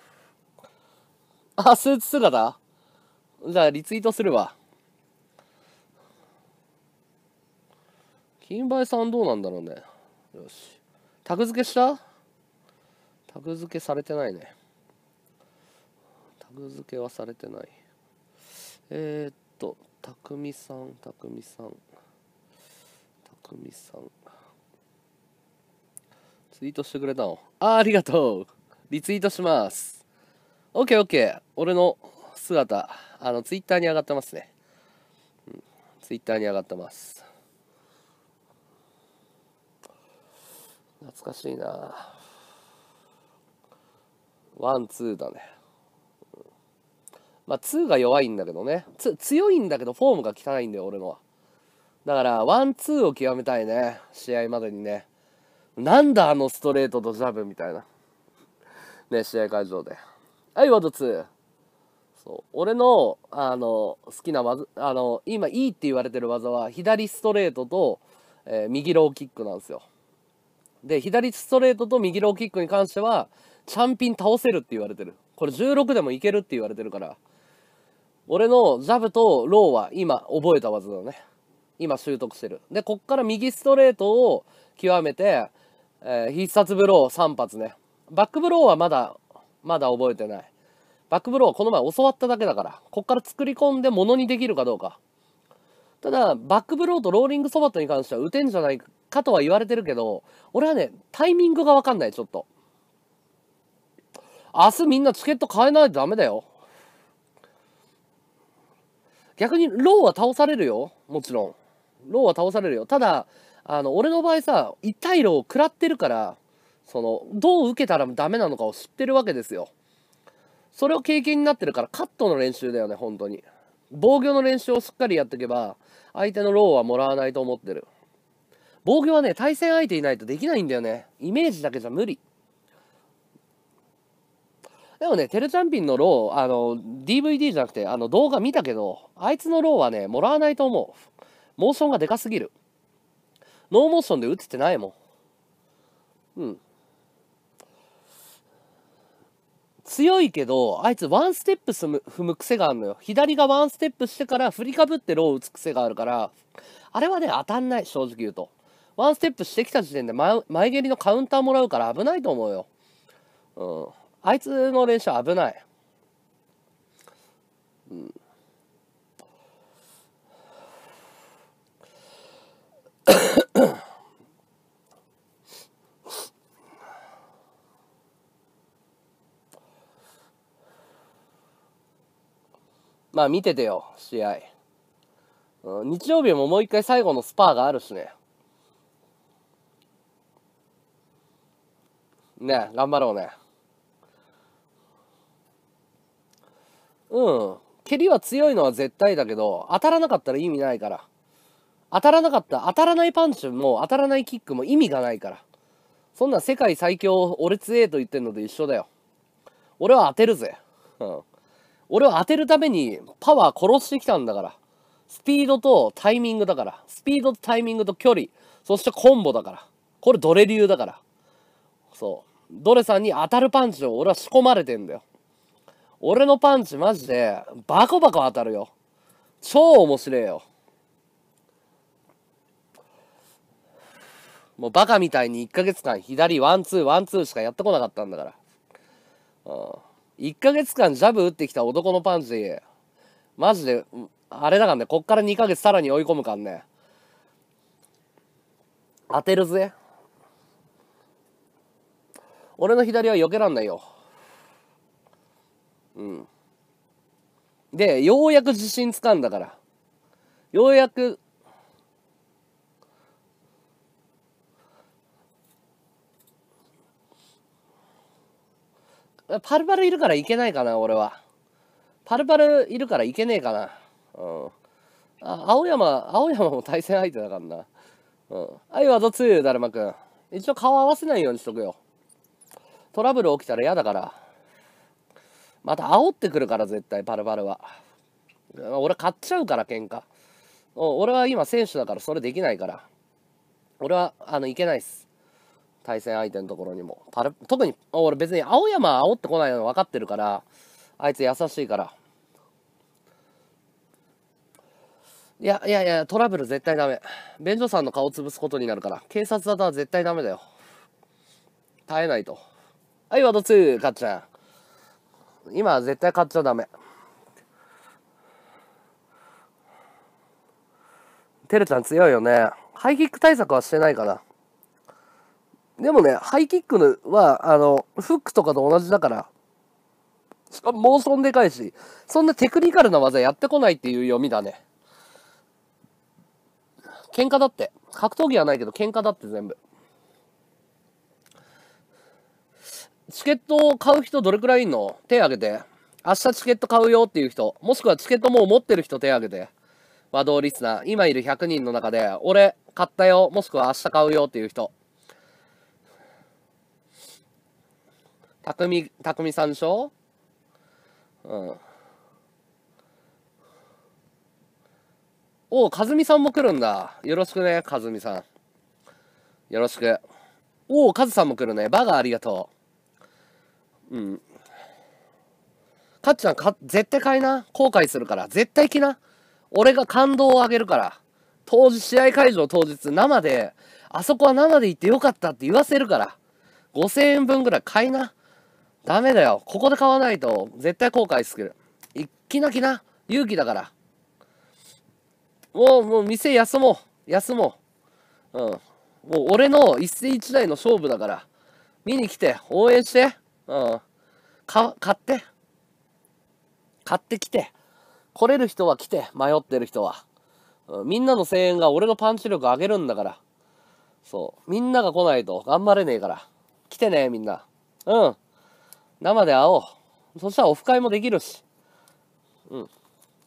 あ、スーツ姿じゃあ、リツイートするわ。金梅さんどうなんだろうね。よし。タグ付けしたタグ付けされてないね。タグ付けはされてない。えー、っと、たくみさん、たくみさん、たくみさん。ツイートしてくれたのあ、ありがとう。リツイートします。オッケーオッケー。俺の姿、あの、ツイッターに上がってますね。うん、ツイッターに上がってます。懐かしいな。ワン、ツーだね。まあ、ツーが弱いんだけどね。つ強いんだけど、フォームが汚いんだよ、俺のは。だから、ワン、ツーを極めたいね。試合までにね。なんだ、あのストレートとジャブみたいな。ね、試合会場で。はい、ワン、ツー。そう。俺の、あの、好きな技、あの、今いいって言われてる技は、左ストレートと、えー右ローキックなんですよ。で、左ストレートと右ローキックに関しては、チャンピン倒せるって言われてる。これじゅうろくでもいけるって言われてるから、俺のジャブとローは今覚えた技だね。今習得してる。で、こっから右ストレートを極めて、えー必殺ブローさん発ね。バックブローはまだ、まだ覚えてない。バックブローはこの前教わっただけだから、こっから作り込んで物にできるかどうか。ただ、バックブローとローリングソバットに関しては打てんじゃないかとは言われてるけど、俺はね、タイミングがわかんない、ちょっと。明日みんなチケット買えないとダメだよ。逆にローは倒されるよ。もちろん。ローは倒されるよ。ただ、あの、俺の場合さ、痛いローを食らってるから、その、どう受けたらダメなのかを知ってるわけですよ。それを経験になってるから、カットの練習だよね、本当に。防御の練習をしっかりやっていけば、相手のローはもらわないと思ってる。防御はね、対戦相手いないとできないんだよね。イメージだけじゃ無理。でもね、テルチャンピンのロー、あの、ディーブイディー じゃなくて、あの、動画見たけど、あいつのローはね、もらわないと思う。モーションがでかすぎる。ノーモーションで打ててないもん。うん。強いけど、あいつワンステップ踏む踏む癖があるのよ。左がワンステップしてから振りかぶってロー打つ癖があるから、あれはね、当たんない、正直言うと。ワンステップしてきた時点で前前蹴りのカウンターもらうから危ないと思うよ。うん。あいつの練習危ない。うん。まあ見ててよ、試合。うん、日曜日ももう一回最後のスパーがあるしね。ね、頑張ろうね。うん。蹴りは強いのは絶対だけど、当たらなかったら意味ないから。当たらなかった、当たらないパンチも当たらないキックも意味がないから。そんな世界最強、俺強えと言ってんのと一緒だよ。俺は当てるぜ。うん。俺は当てるためにパワー殺してきたんだから。スピードとタイミングだから。スピードとタイミングと距離。そしてコンボだから。これドレ流だから。そう。ドレさんに当たるパンチを俺は仕込まれてんだよ。俺のパンチマジでバコバコ当たるよ。超面白いよ。もうバカみたいにいっかげつかん左ワンツーワンツーしかやってこなかったんだから。うん。いっかげつかんジャブ打ってきた男のパンチ、マジで、あれだからね、こっからにかげつさらに追い込むからね。当てるぜ。俺の左は避けらんないよ。うん。で、ようやく自信つかんだから。ようやく、 パルパルいるからいけないかな、俺は。パルパルいるからいけねえかな。うん。あ、青山、青山も対戦相手だからな。うん。はい、ワードツー、だるまくん。一応顔合わせないようにしとくよ。トラブル起きたら嫌だから。また煽ってくるから、絶対、パルパルは。俺買っちゃうから、喧嘩。俺は今選手だからそれできないから。俺は、あの、いけないっす。対戦相手のところにも。パル、特に、俺別に青山煽ってこないの分かってるから、あいつ優しいから。いやいやいや、トラブル絶対ダメ。便所さんの顔潰すことになるから。警察だとは絶対ダメだよ。耐えないと。はい、ワードツー、かっちゃん。今は絶対買っちゃダメ。てるちゃん強いよね。ハイキック対策はしてないかな。でもね、ハイキックは、あの、フックとかと同じだから、しかもモーションでかいし、そんなテクニカルな技やってこないっていう読みだね。喧嘩だって。格闘技はないけど喧嘩だって全部。チケットを買う人どれくらいいんの？手挙げて。明日チケット買うよっていう人。もしくはチケットもう持ってる人手挙げて。和道リスナー。今いるひゃくにんの中で、俺買ったよ。もしくは明日買うよっていう人。たくみ、たくみさんでしょ？うん。おう、かずみさんも来るんだ。よろしくね、かずみさん。よろしく。おう、かずさんも来るね。バガーありがとう。うん。かっちゃんか、絶対買いな。後悔するから。絶対来な。俺が感動をあげるから。当時、試合会場当日、生で、あそこは生で行ってよかったって言わせるから。ごせんえんぶんぐらい買いな。ダメだよ。ここで買わないと、絶対後悔する。いきなきな。勇気だから。もう、もう店休もう。休もう。うん。もう俺の一世一代の勝負だから。見に来て、応援して。うん。か、買って。買ってきて。来れる人は来て、迷ってる人は。うん、みんなの声援が俺のパンチ力上げるんだから。そう。みんなが来ないと頑張れねえから。来てね、みんな。うん。生で会おう。そしたらオフ会もできるし。うん。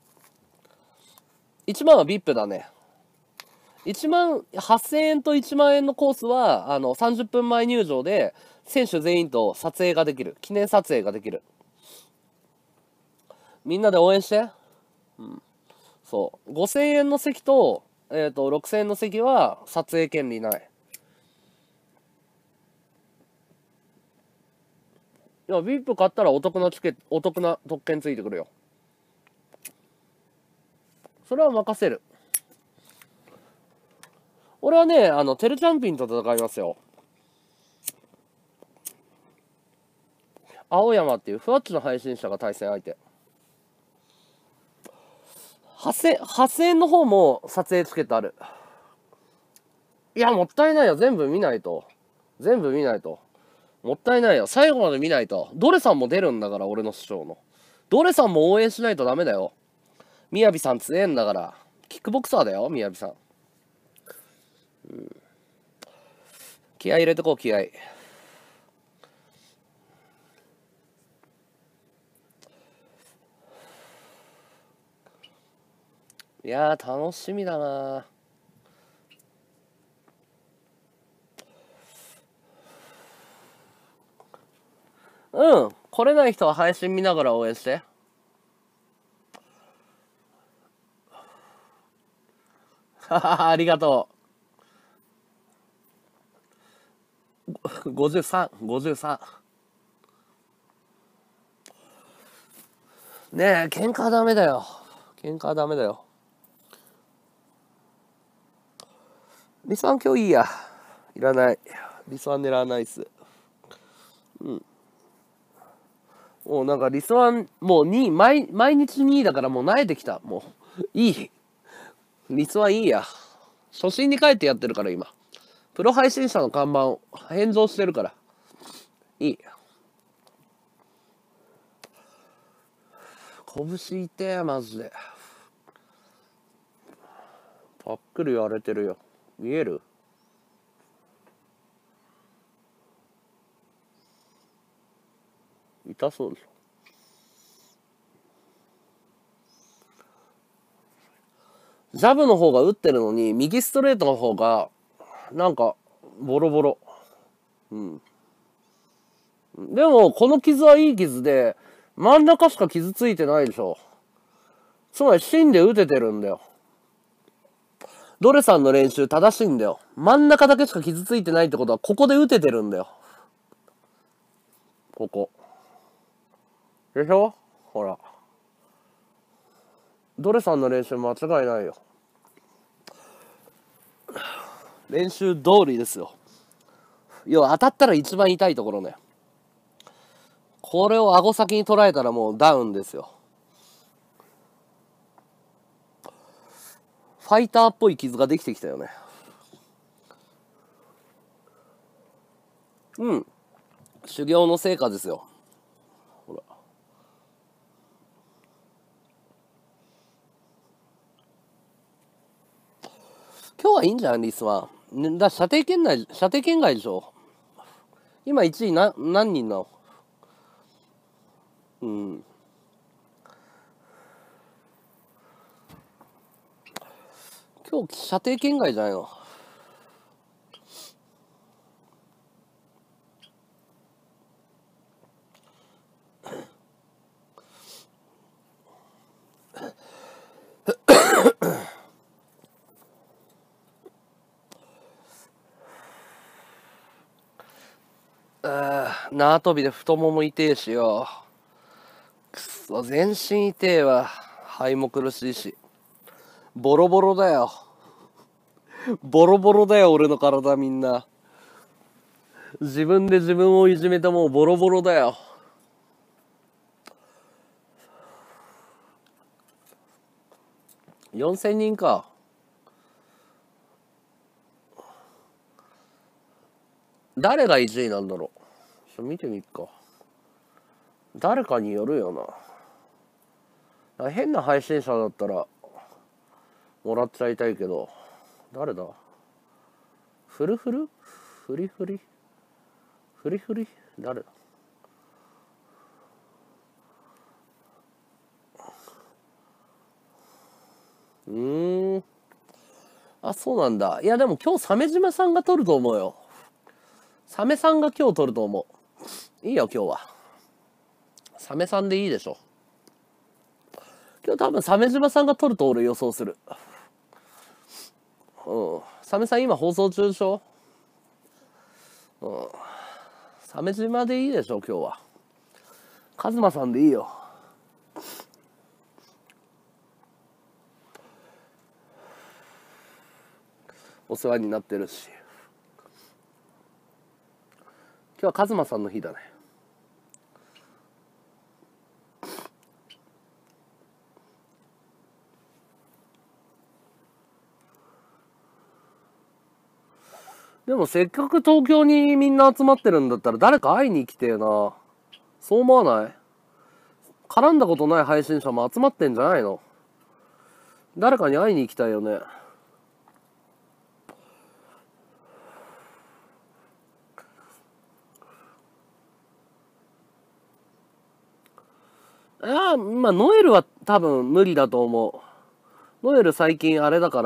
いちまんは ブイアイピー だね。いちまん、はっせんえんといちまんえんのコースは、あの、さんじゅっぷんまえ入場で、選手全員と撮影ができる。記念撮影ができる。みんなで応援して。うん。そう。ごせんえんの席と、えっと、ろくせんえんの席は撮影権利ない。いや、ブイアイピー 買ったらお得なチケット、お得な特権ついてくるよ。それは任せる。俺はね、あの、テルチャンピンと戦いますよ。青山っていうふわっちの配信者が対戦相手。はっせん、はっせんえんの方も撮影チケットある。いや、もったいないよ。全部見ないと。全部見ないと。もったいないよ。最後まで見ないと。ドレさんも出るんだから、俺の師匠の。ドレさんも応援しないとダメだよ。みやびさん強えんだから。キックボクサーだよ、みやびさん。うん、気合い入れてこう、気合い。いやー、楽しみだな。うん。来れない人は配信見ながら応援して。ははは、ありがとう。ごじゅうさん、ごじゅうさん。ねえ、喧嘩はダメだよ。喧嘩はダメだよ。リスワン今日いいや。いらない。リスワン狙わないっす。うん。もうなんかリスワン、もうにい、毎、毎日にいだからもう慣れてきた。もう、いい。リスワンいいや。初心に帰ってやってるから今。プロ配信者の看板を返上してるから。いい。拳痛え、マジで。パックリ言われてるよ。見える？ 痛そうでしょ。ジャブの方が打ってるのに、右ストレートの方が、なんか、ボロボロ。うん。でも、この傷はいい傷で、真ん中しか傷ついてないでしょ。つまり、芯で打ててるんだよ。ドレさんの練習正しいんだよ。真ん中だけしか傷ついてないってことは、ここで打ててるんだよ。ここ。でしょ？ほら。ドレさんの練習間違いないよ。練習通りですよ。要は当たったら一番痛いところね。これを顎先に捉えたらもうダウンですよ。ファイターっぽい傷ができてきたよね。うん。修行の成果ですよ。ほら。今日はいいんじゃん、リスは。だ射程圏内、射程圏外でしょ。今いちいな何人なの？うん。今日射程圏外じゃないの。縄跳びで太もも痛えしよ。くそ、全身痛えわ。肺も苦しいし。ボロボロだよ。ボロボロだよ、俺の体みんな。自分で自分をいじめてもうボロボロだよ。よんせんにんか。誰がいちいなんだろう。ちょっと見てみっか。誰かによるよな。変な配信者だったらもらっちゃいたいけど、誰だ？フルフル？フリフリ？フリフリ？誰だ？うーん。あ、そうなんだ。いやでも今日鮫島さんが撮ると思うよ。サメさんが今日撮ると思う。いいよ今日は。サメさんでいいでしょ。今日多分鮫島さんが撮ると俺予想する。うん。サメさん今放送中でしょ。うん。鮫島でいいでしょ今日は。カズマさんでいいよ。お世話になってるし。今日はカズマさんの日だね。でもせっかく東京にみんな集まってるんだったら誰か会いに来てえな。そう思わない？絡んだことない配信者も集まってんじゃないの？誰かに会いに行きたいよね。ああ、まあノエルは多分無理だと思う。ノエル最近あれだから。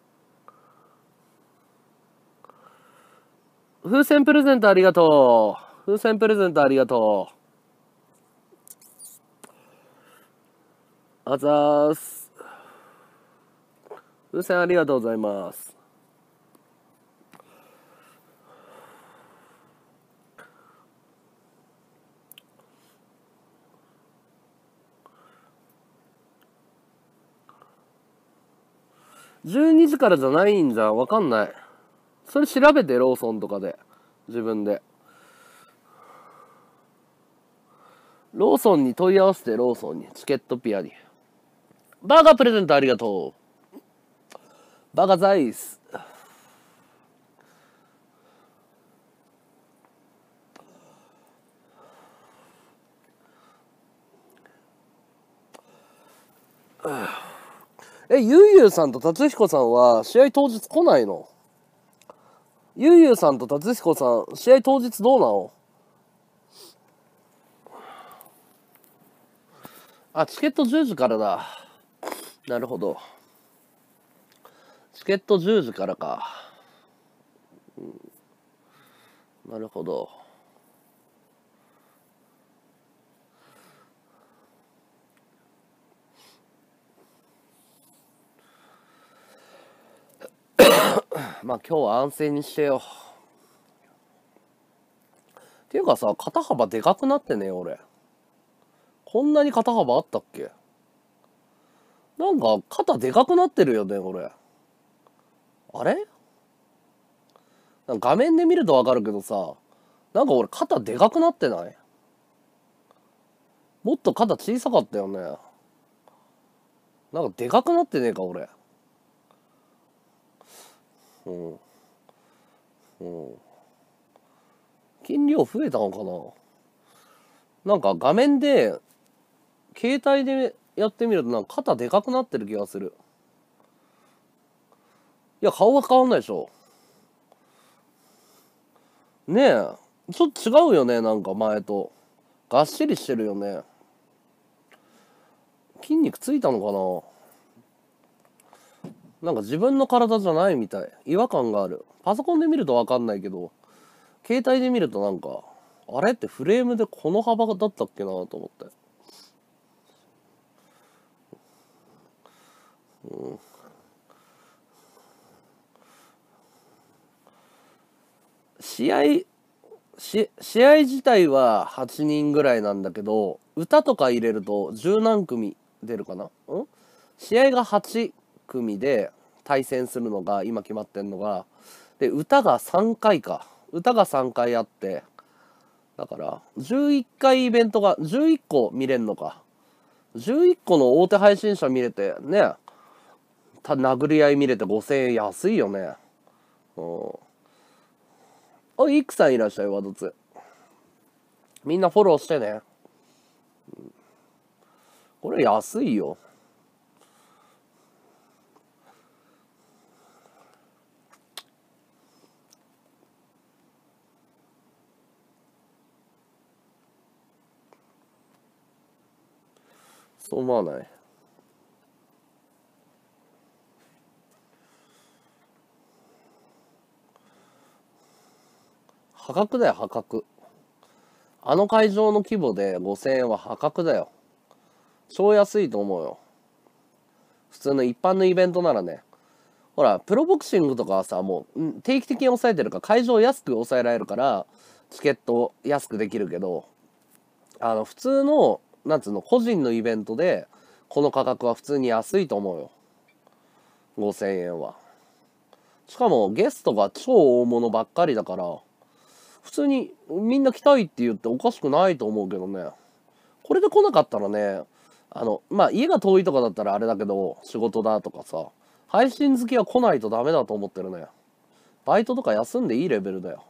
風船プレゼントありがとう。風船プレゼントありがとう。あざーす。風船ありがとうございます。じゅうにじからじゃないんじゃわかんない。それ調べて、ローソンとかで。自分で。ローソンに問い合わせて、ローソンに。チケットピアに。バーガープレゼントありがとう。バーガーザイス。え、ゆうゆうさんと達彦さんは試合当日来ないの？ゆうゆうさんと達彦さん、試合当日どうなの？ あ、チケットじゅうじからだ。なるほど。チケットじゅうじからか。うん、なるほど。まあ今日は安静にしてよ。っていうかさ、肩幅でかくなってね、俺。こんなに肩幅あったっけ？なんか肩でかくなってるよね、俺。あれ？なんか画面で見るとわかるけどさ、なんか俺肩でかくなってない？もっと肩小さかったよね。なんかでかくなってねえか、俺。うん。うん。筋量増えたのかな？なんか画面で、携帯でやってみるとなんか肩でかくなってる気がする。いや、顔は変わんないでしょ。ねえ。ちょっと違うよね、なんか前と。がっしりしてるよね。筋肉ついたのかな？なんか自分の体じゃないみたい。違和感がある。パソコンで見るとわかんないけど、携帯で見るとなんか、あれってフレームでこの幅だったっけなと思って。うん、試合、し、試合自体ははちにんぐらいなんだけど、歌とか入れると十何組出るかな。ん試合がはち組で対戦するのが、今決まってんのが、で、歌がさんかいか。歌がさんかいあって、だから、じゅういっかいイベントが、じゅういっこ見れんのか。じゅういっこの大手配信者見れて、ね、た殴り合い見れてごせんえん安いよね。うん。あ、イクさんいらっしゃい、ワドツ。みんなフォローしてね。これ安いよ。そう思わない？破格だよ、破格。あの会場の規模でごせんえんは破格だよ。超安いと思うよ。普通の一般のイベントならね。ほら、プロボクシングとかはさ、もう定期的に抑えてるから会場を安く抑えられるから、チケット安くできるけど、あの、普通の、なんつうの、個人のイベントで、この価格は普通に安いと思うよ。ごせんえんは。しかもゲストが超大物ばっかりだから、普通にみんな来たいって言っておかしくないと思うけどね。これで来なかったらね、あの、まあ、家が遠いとかだったらあれだけど、仕事だとかさ、配信好きは来ないとダメだと思ってるね。バイトとか休んでいいレベルだよ。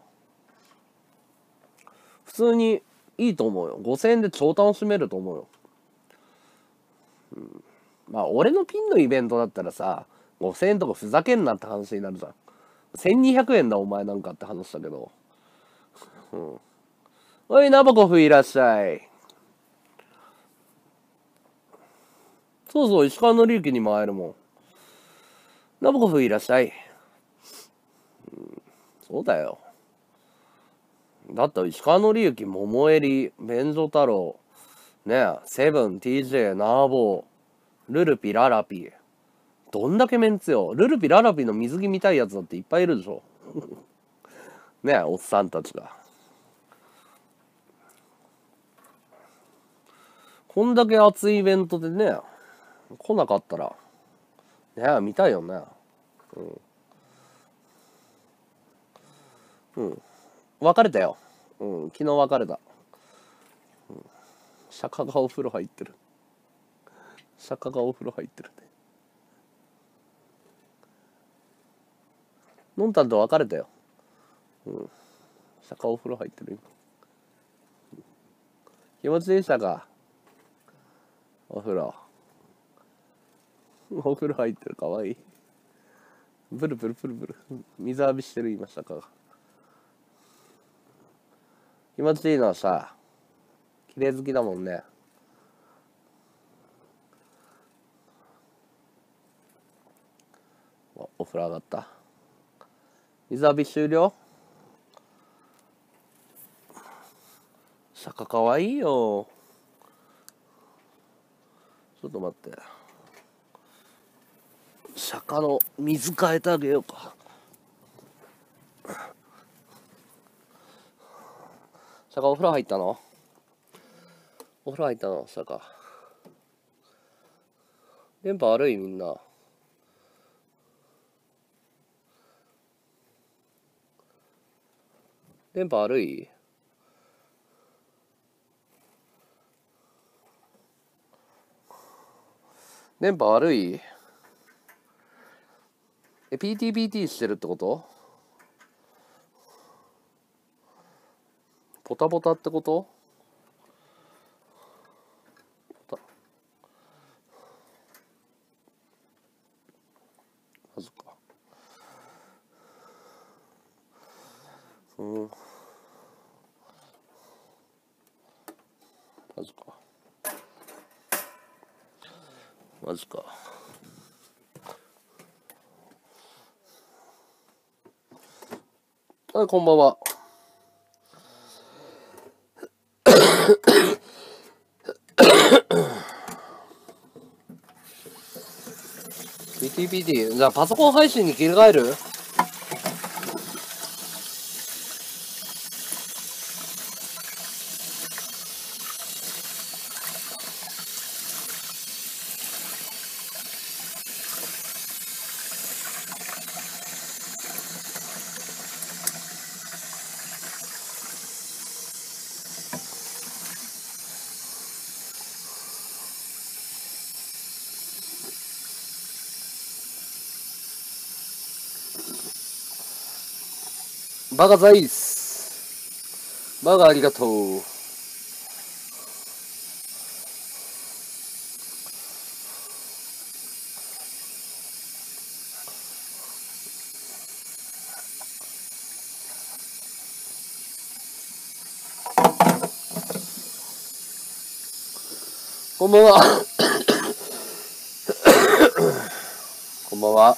普通にいいと思うよ。ごせんえんで超楽しめると思うよ。うん、まあ、俺のピンのイベントだったらさ、ごせんえんとかふざけんなって話になるじゃん。せんにひゃくえんだお前なんかって話だけど。うん。おい、ナボコフいらっしゃい。そうそう、石川の之にも会えるもん。ナボコフいらっしゃい。うん、そうだよ。だったら石川の之、桃襟、便所太郎、ねえ、セブン、ティージェー、ナーボー、ルルピ、ララピ。どんだけメンツよ。ルルピ、ララピの水着見たいやつだっていっぱいいるでしょ。ねえ、おっさんたちが。こんだけ熱いイベントでね、来なかったら、ねえ、見たいよね。うん。うん。別れたよ。うん、昨日別れた。うん。釈迦がお風呂入ってる。釈迦がお風呂入ってるね。のんたんと別れたよ。うん。釈迦お風呂入ってる今。気持ちいいしたか？お風呂。お風呂入ってる。かわいい。ブルブルブルブル。水浴びしてる今、釈迦が。気持ちいいのはさ、綺麗好きだもんね。 風呂上がった。水浴び終了。坂かわいいよ。ちょっと待って、坂の水変えてあげようか。坂お風呂入ったの？お風呂入ったの？坂電波悪い？みんな電波悪い？電波悪い？え、ピーティーピーティー してるってこと？ポタポタってこと？まずか。うん。まずか。まずか。はい、こんばんは。ピーティーピーティー、じゃあパソコン配信に切り替える？バカザイス。バカありがとう。こんばんは。こんばんは。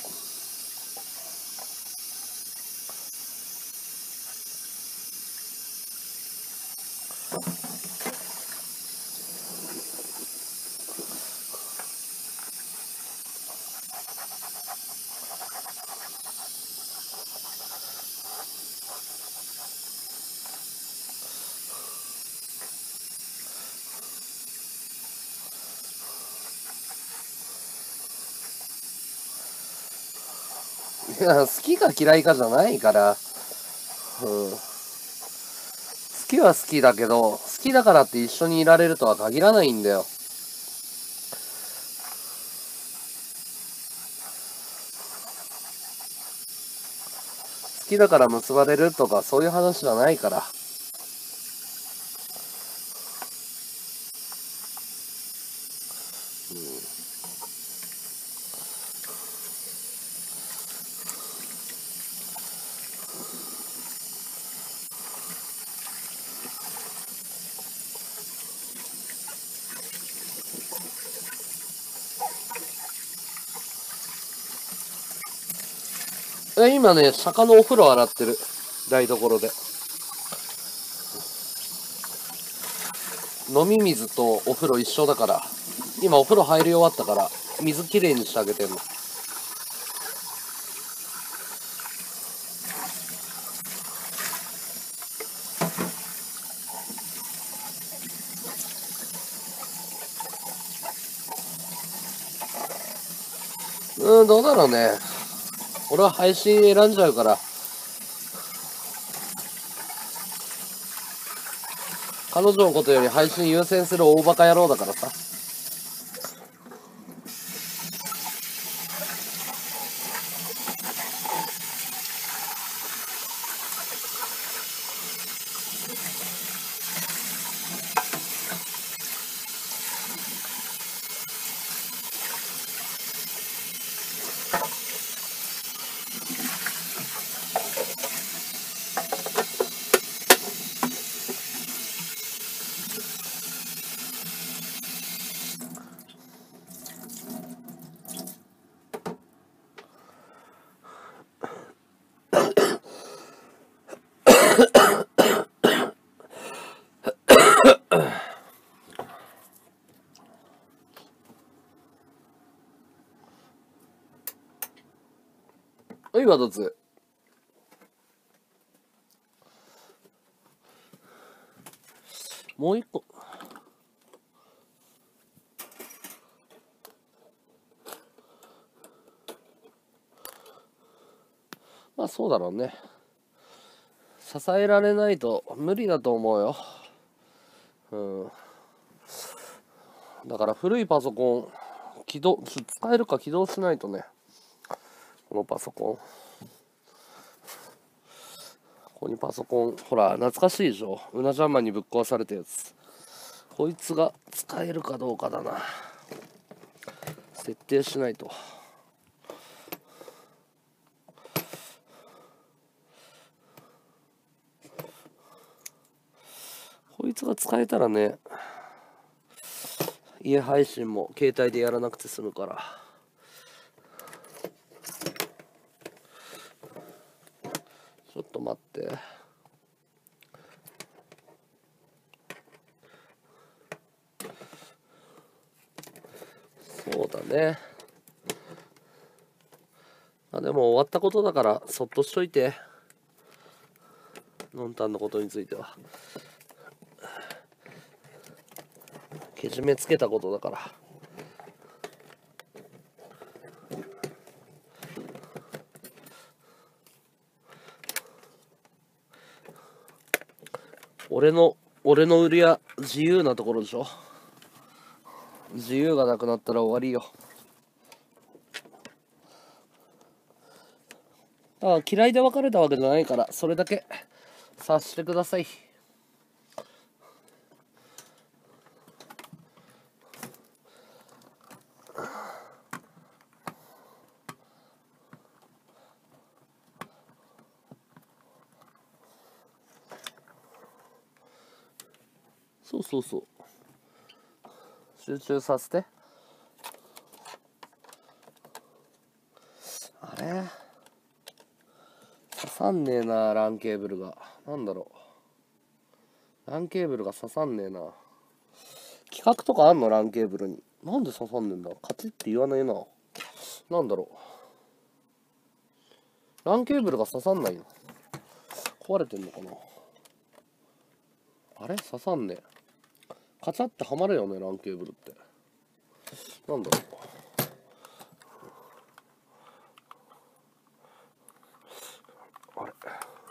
いや、好きか嫌いかじゃないから、うん、好きは好きだけど、好きだからって一緒にいられるとは限らないんだよ。好きだから結ばれるとかそういう話じゃないから。え、今ね、坂のお風呂洗ってる。台所で。飲み水とお風呂一緒だから。今お風呂入り終わったから、水きれいにしてあげてんの。うん、どうだろうね。俺は配信選んじゃうから。彼女のことより配信優先する大バカ野郎だからさ。 はどつ。もう一個。まあそうだろうね。支えられないと無理だと思うよ。うん。だから古いパソコン、起動、使えるか起動しないとね。このパソコン。ここにパソコン、ほら、懐かしいでしょ。うなじゃんまんにぶっ壊されたやつ。こいつが使えるかどうかだな。設定しないと。こいつが使えたらね、家配信も携帯でやらなくて済むから。ちょっと待って。そうだね。あ、でも終わったことだからそっとしといて。のんたんのことについては。けじめつけたことだから。俺の俺の売りは自由なところでしょ。自由がなくなったら終わりよ。ああ、嫌いで別れたわけじゃないから、それだけ察してください。そうそうそう。集中させて。あれ刺さんねえな、ランケーブルが。なんだろう。ランケーブルが刺さんねえな。企画とかあんのランケーブルに。なんで刺さんねえんだ。カチッって言わないな。なんだろう。ランケーブルが刺さんないの。壊れてんのかな。あれ刺さんねえ。カチャってはまるよね、ランケーブルって。なんだろう。あれ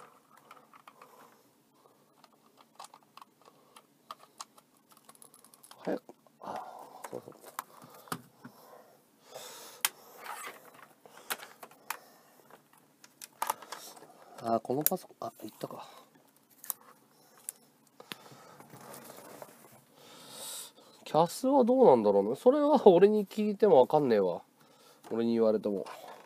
早く。あ、そうそう。あ、このパソコン、あ、いったか。キャスはどうなんだろうね。それは俺に聞いてもわかんねえわ。俺に言われても。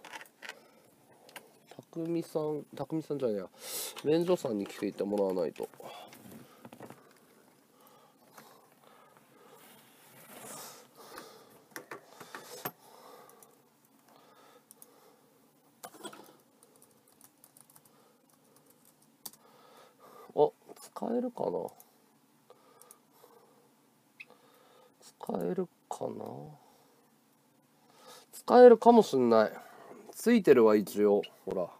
たくみさん、たくみさんじゃねえや。便所さんに聞いてもらわないと。あ、使えるかな。使えるかな。使えるかもしんない。ついてるわ、一応。ほら。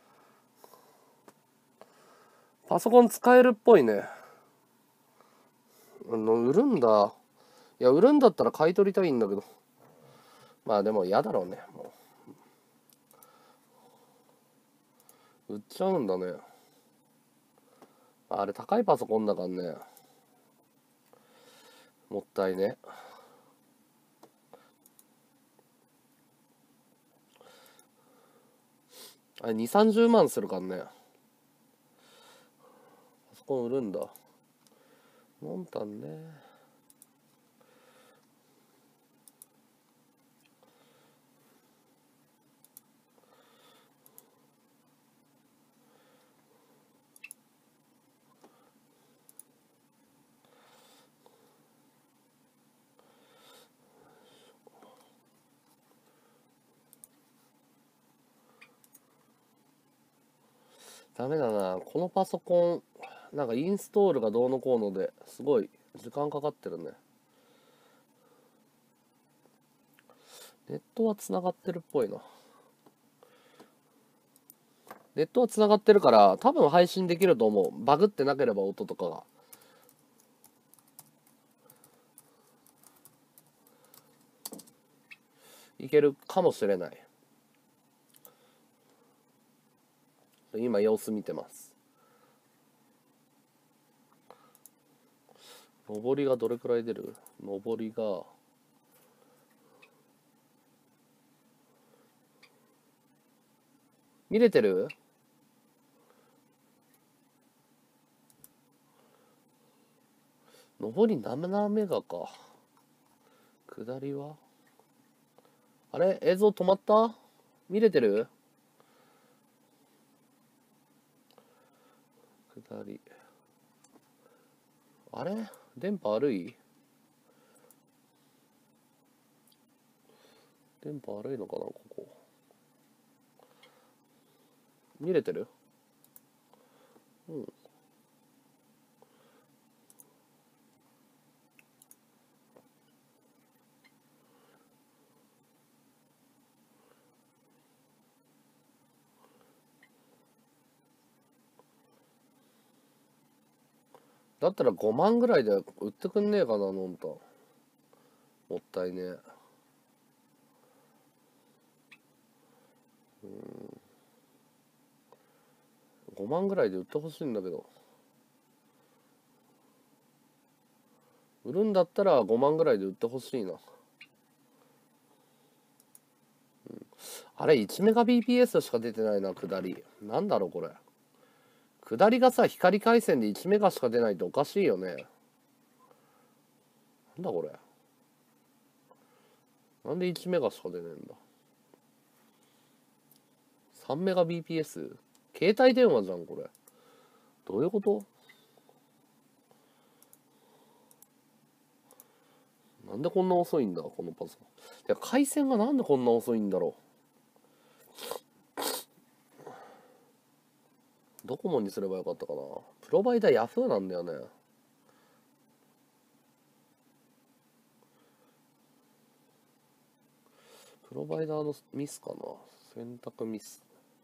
パソコン使えるっぽいね。あの、売るんだ。いや、売るんだったら買い取りたいんだけど。まあでも嫌だろうね。もう。売っちゃうんだね。あれ高いパソコンだからね。もったいね。あれに、さんじゅうまんするからね。パソコン売るんだ。のんたんね。ダメだな。このパソコン、なんかインストールがどうのこうのですごい時間かかってるね。ネットは繋がってるっぽいな。 ネットは繋がってるから、多分配信できると思う。バグってなければ音とかが。いけるかもしれない。今様子見てます。上りがどれくらい出る？上りが見れてる？上りななメガか。下りはあれ映像止まった？見れてる？下り。あれ電波悪い？電波悪いのかなここ。見れてる？うん。だったらごまんぐらいで売ってくんねえかな、のんと。もったいねえ。うん。ごまんぐらいで売ってほしいんだけど。売るんだったらごまんぐらいで売ってほしいな。うん、あれ、いちメガビーピーエス しか出てないな、下り。なんだろう、これ。下りがさ、光回線でいちメガしか出ないっておかしいよね。なんだこれ。なんでいちメガしか出ねえんだ。さんメガビーピーエス？ 携帯電話じゃん、これ。どういうこと？なんでこんな遅いんだ、このパソコン。いや、回線がなんでこんな遅いんだろう。ドコモにすればよかったかな。プロバイダーヤフーなんだよね。プロバイダーのミスかな。選択ミス。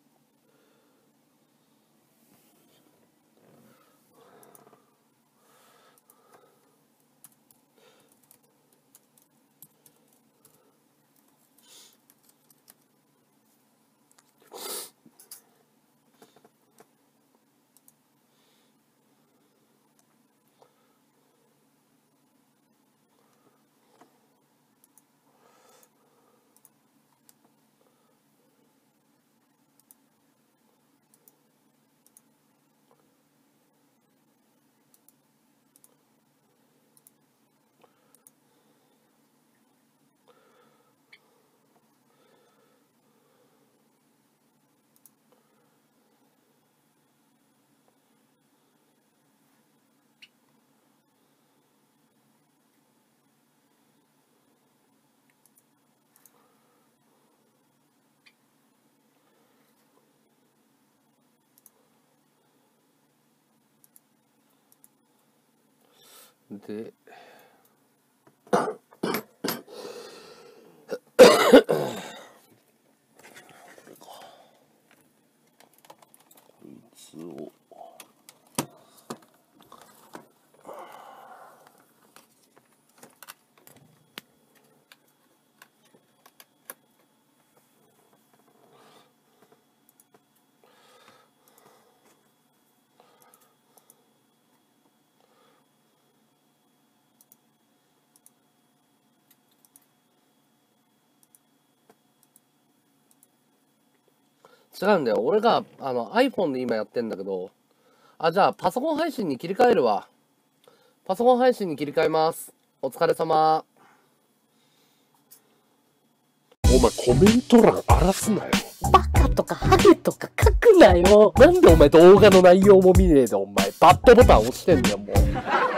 でこいつを違うんだよ。俺があの iPhone で今やってんだけど、あ、じゃあパソコン配信に切り替えるわ。パソコン配信に切り替えます。お疲れ様。お前コメント欄荒らすなよ。バカとかハゲとか書くなよ。なんでお前動画の内容も見ねえでお前バッドボタン押してんだよもう。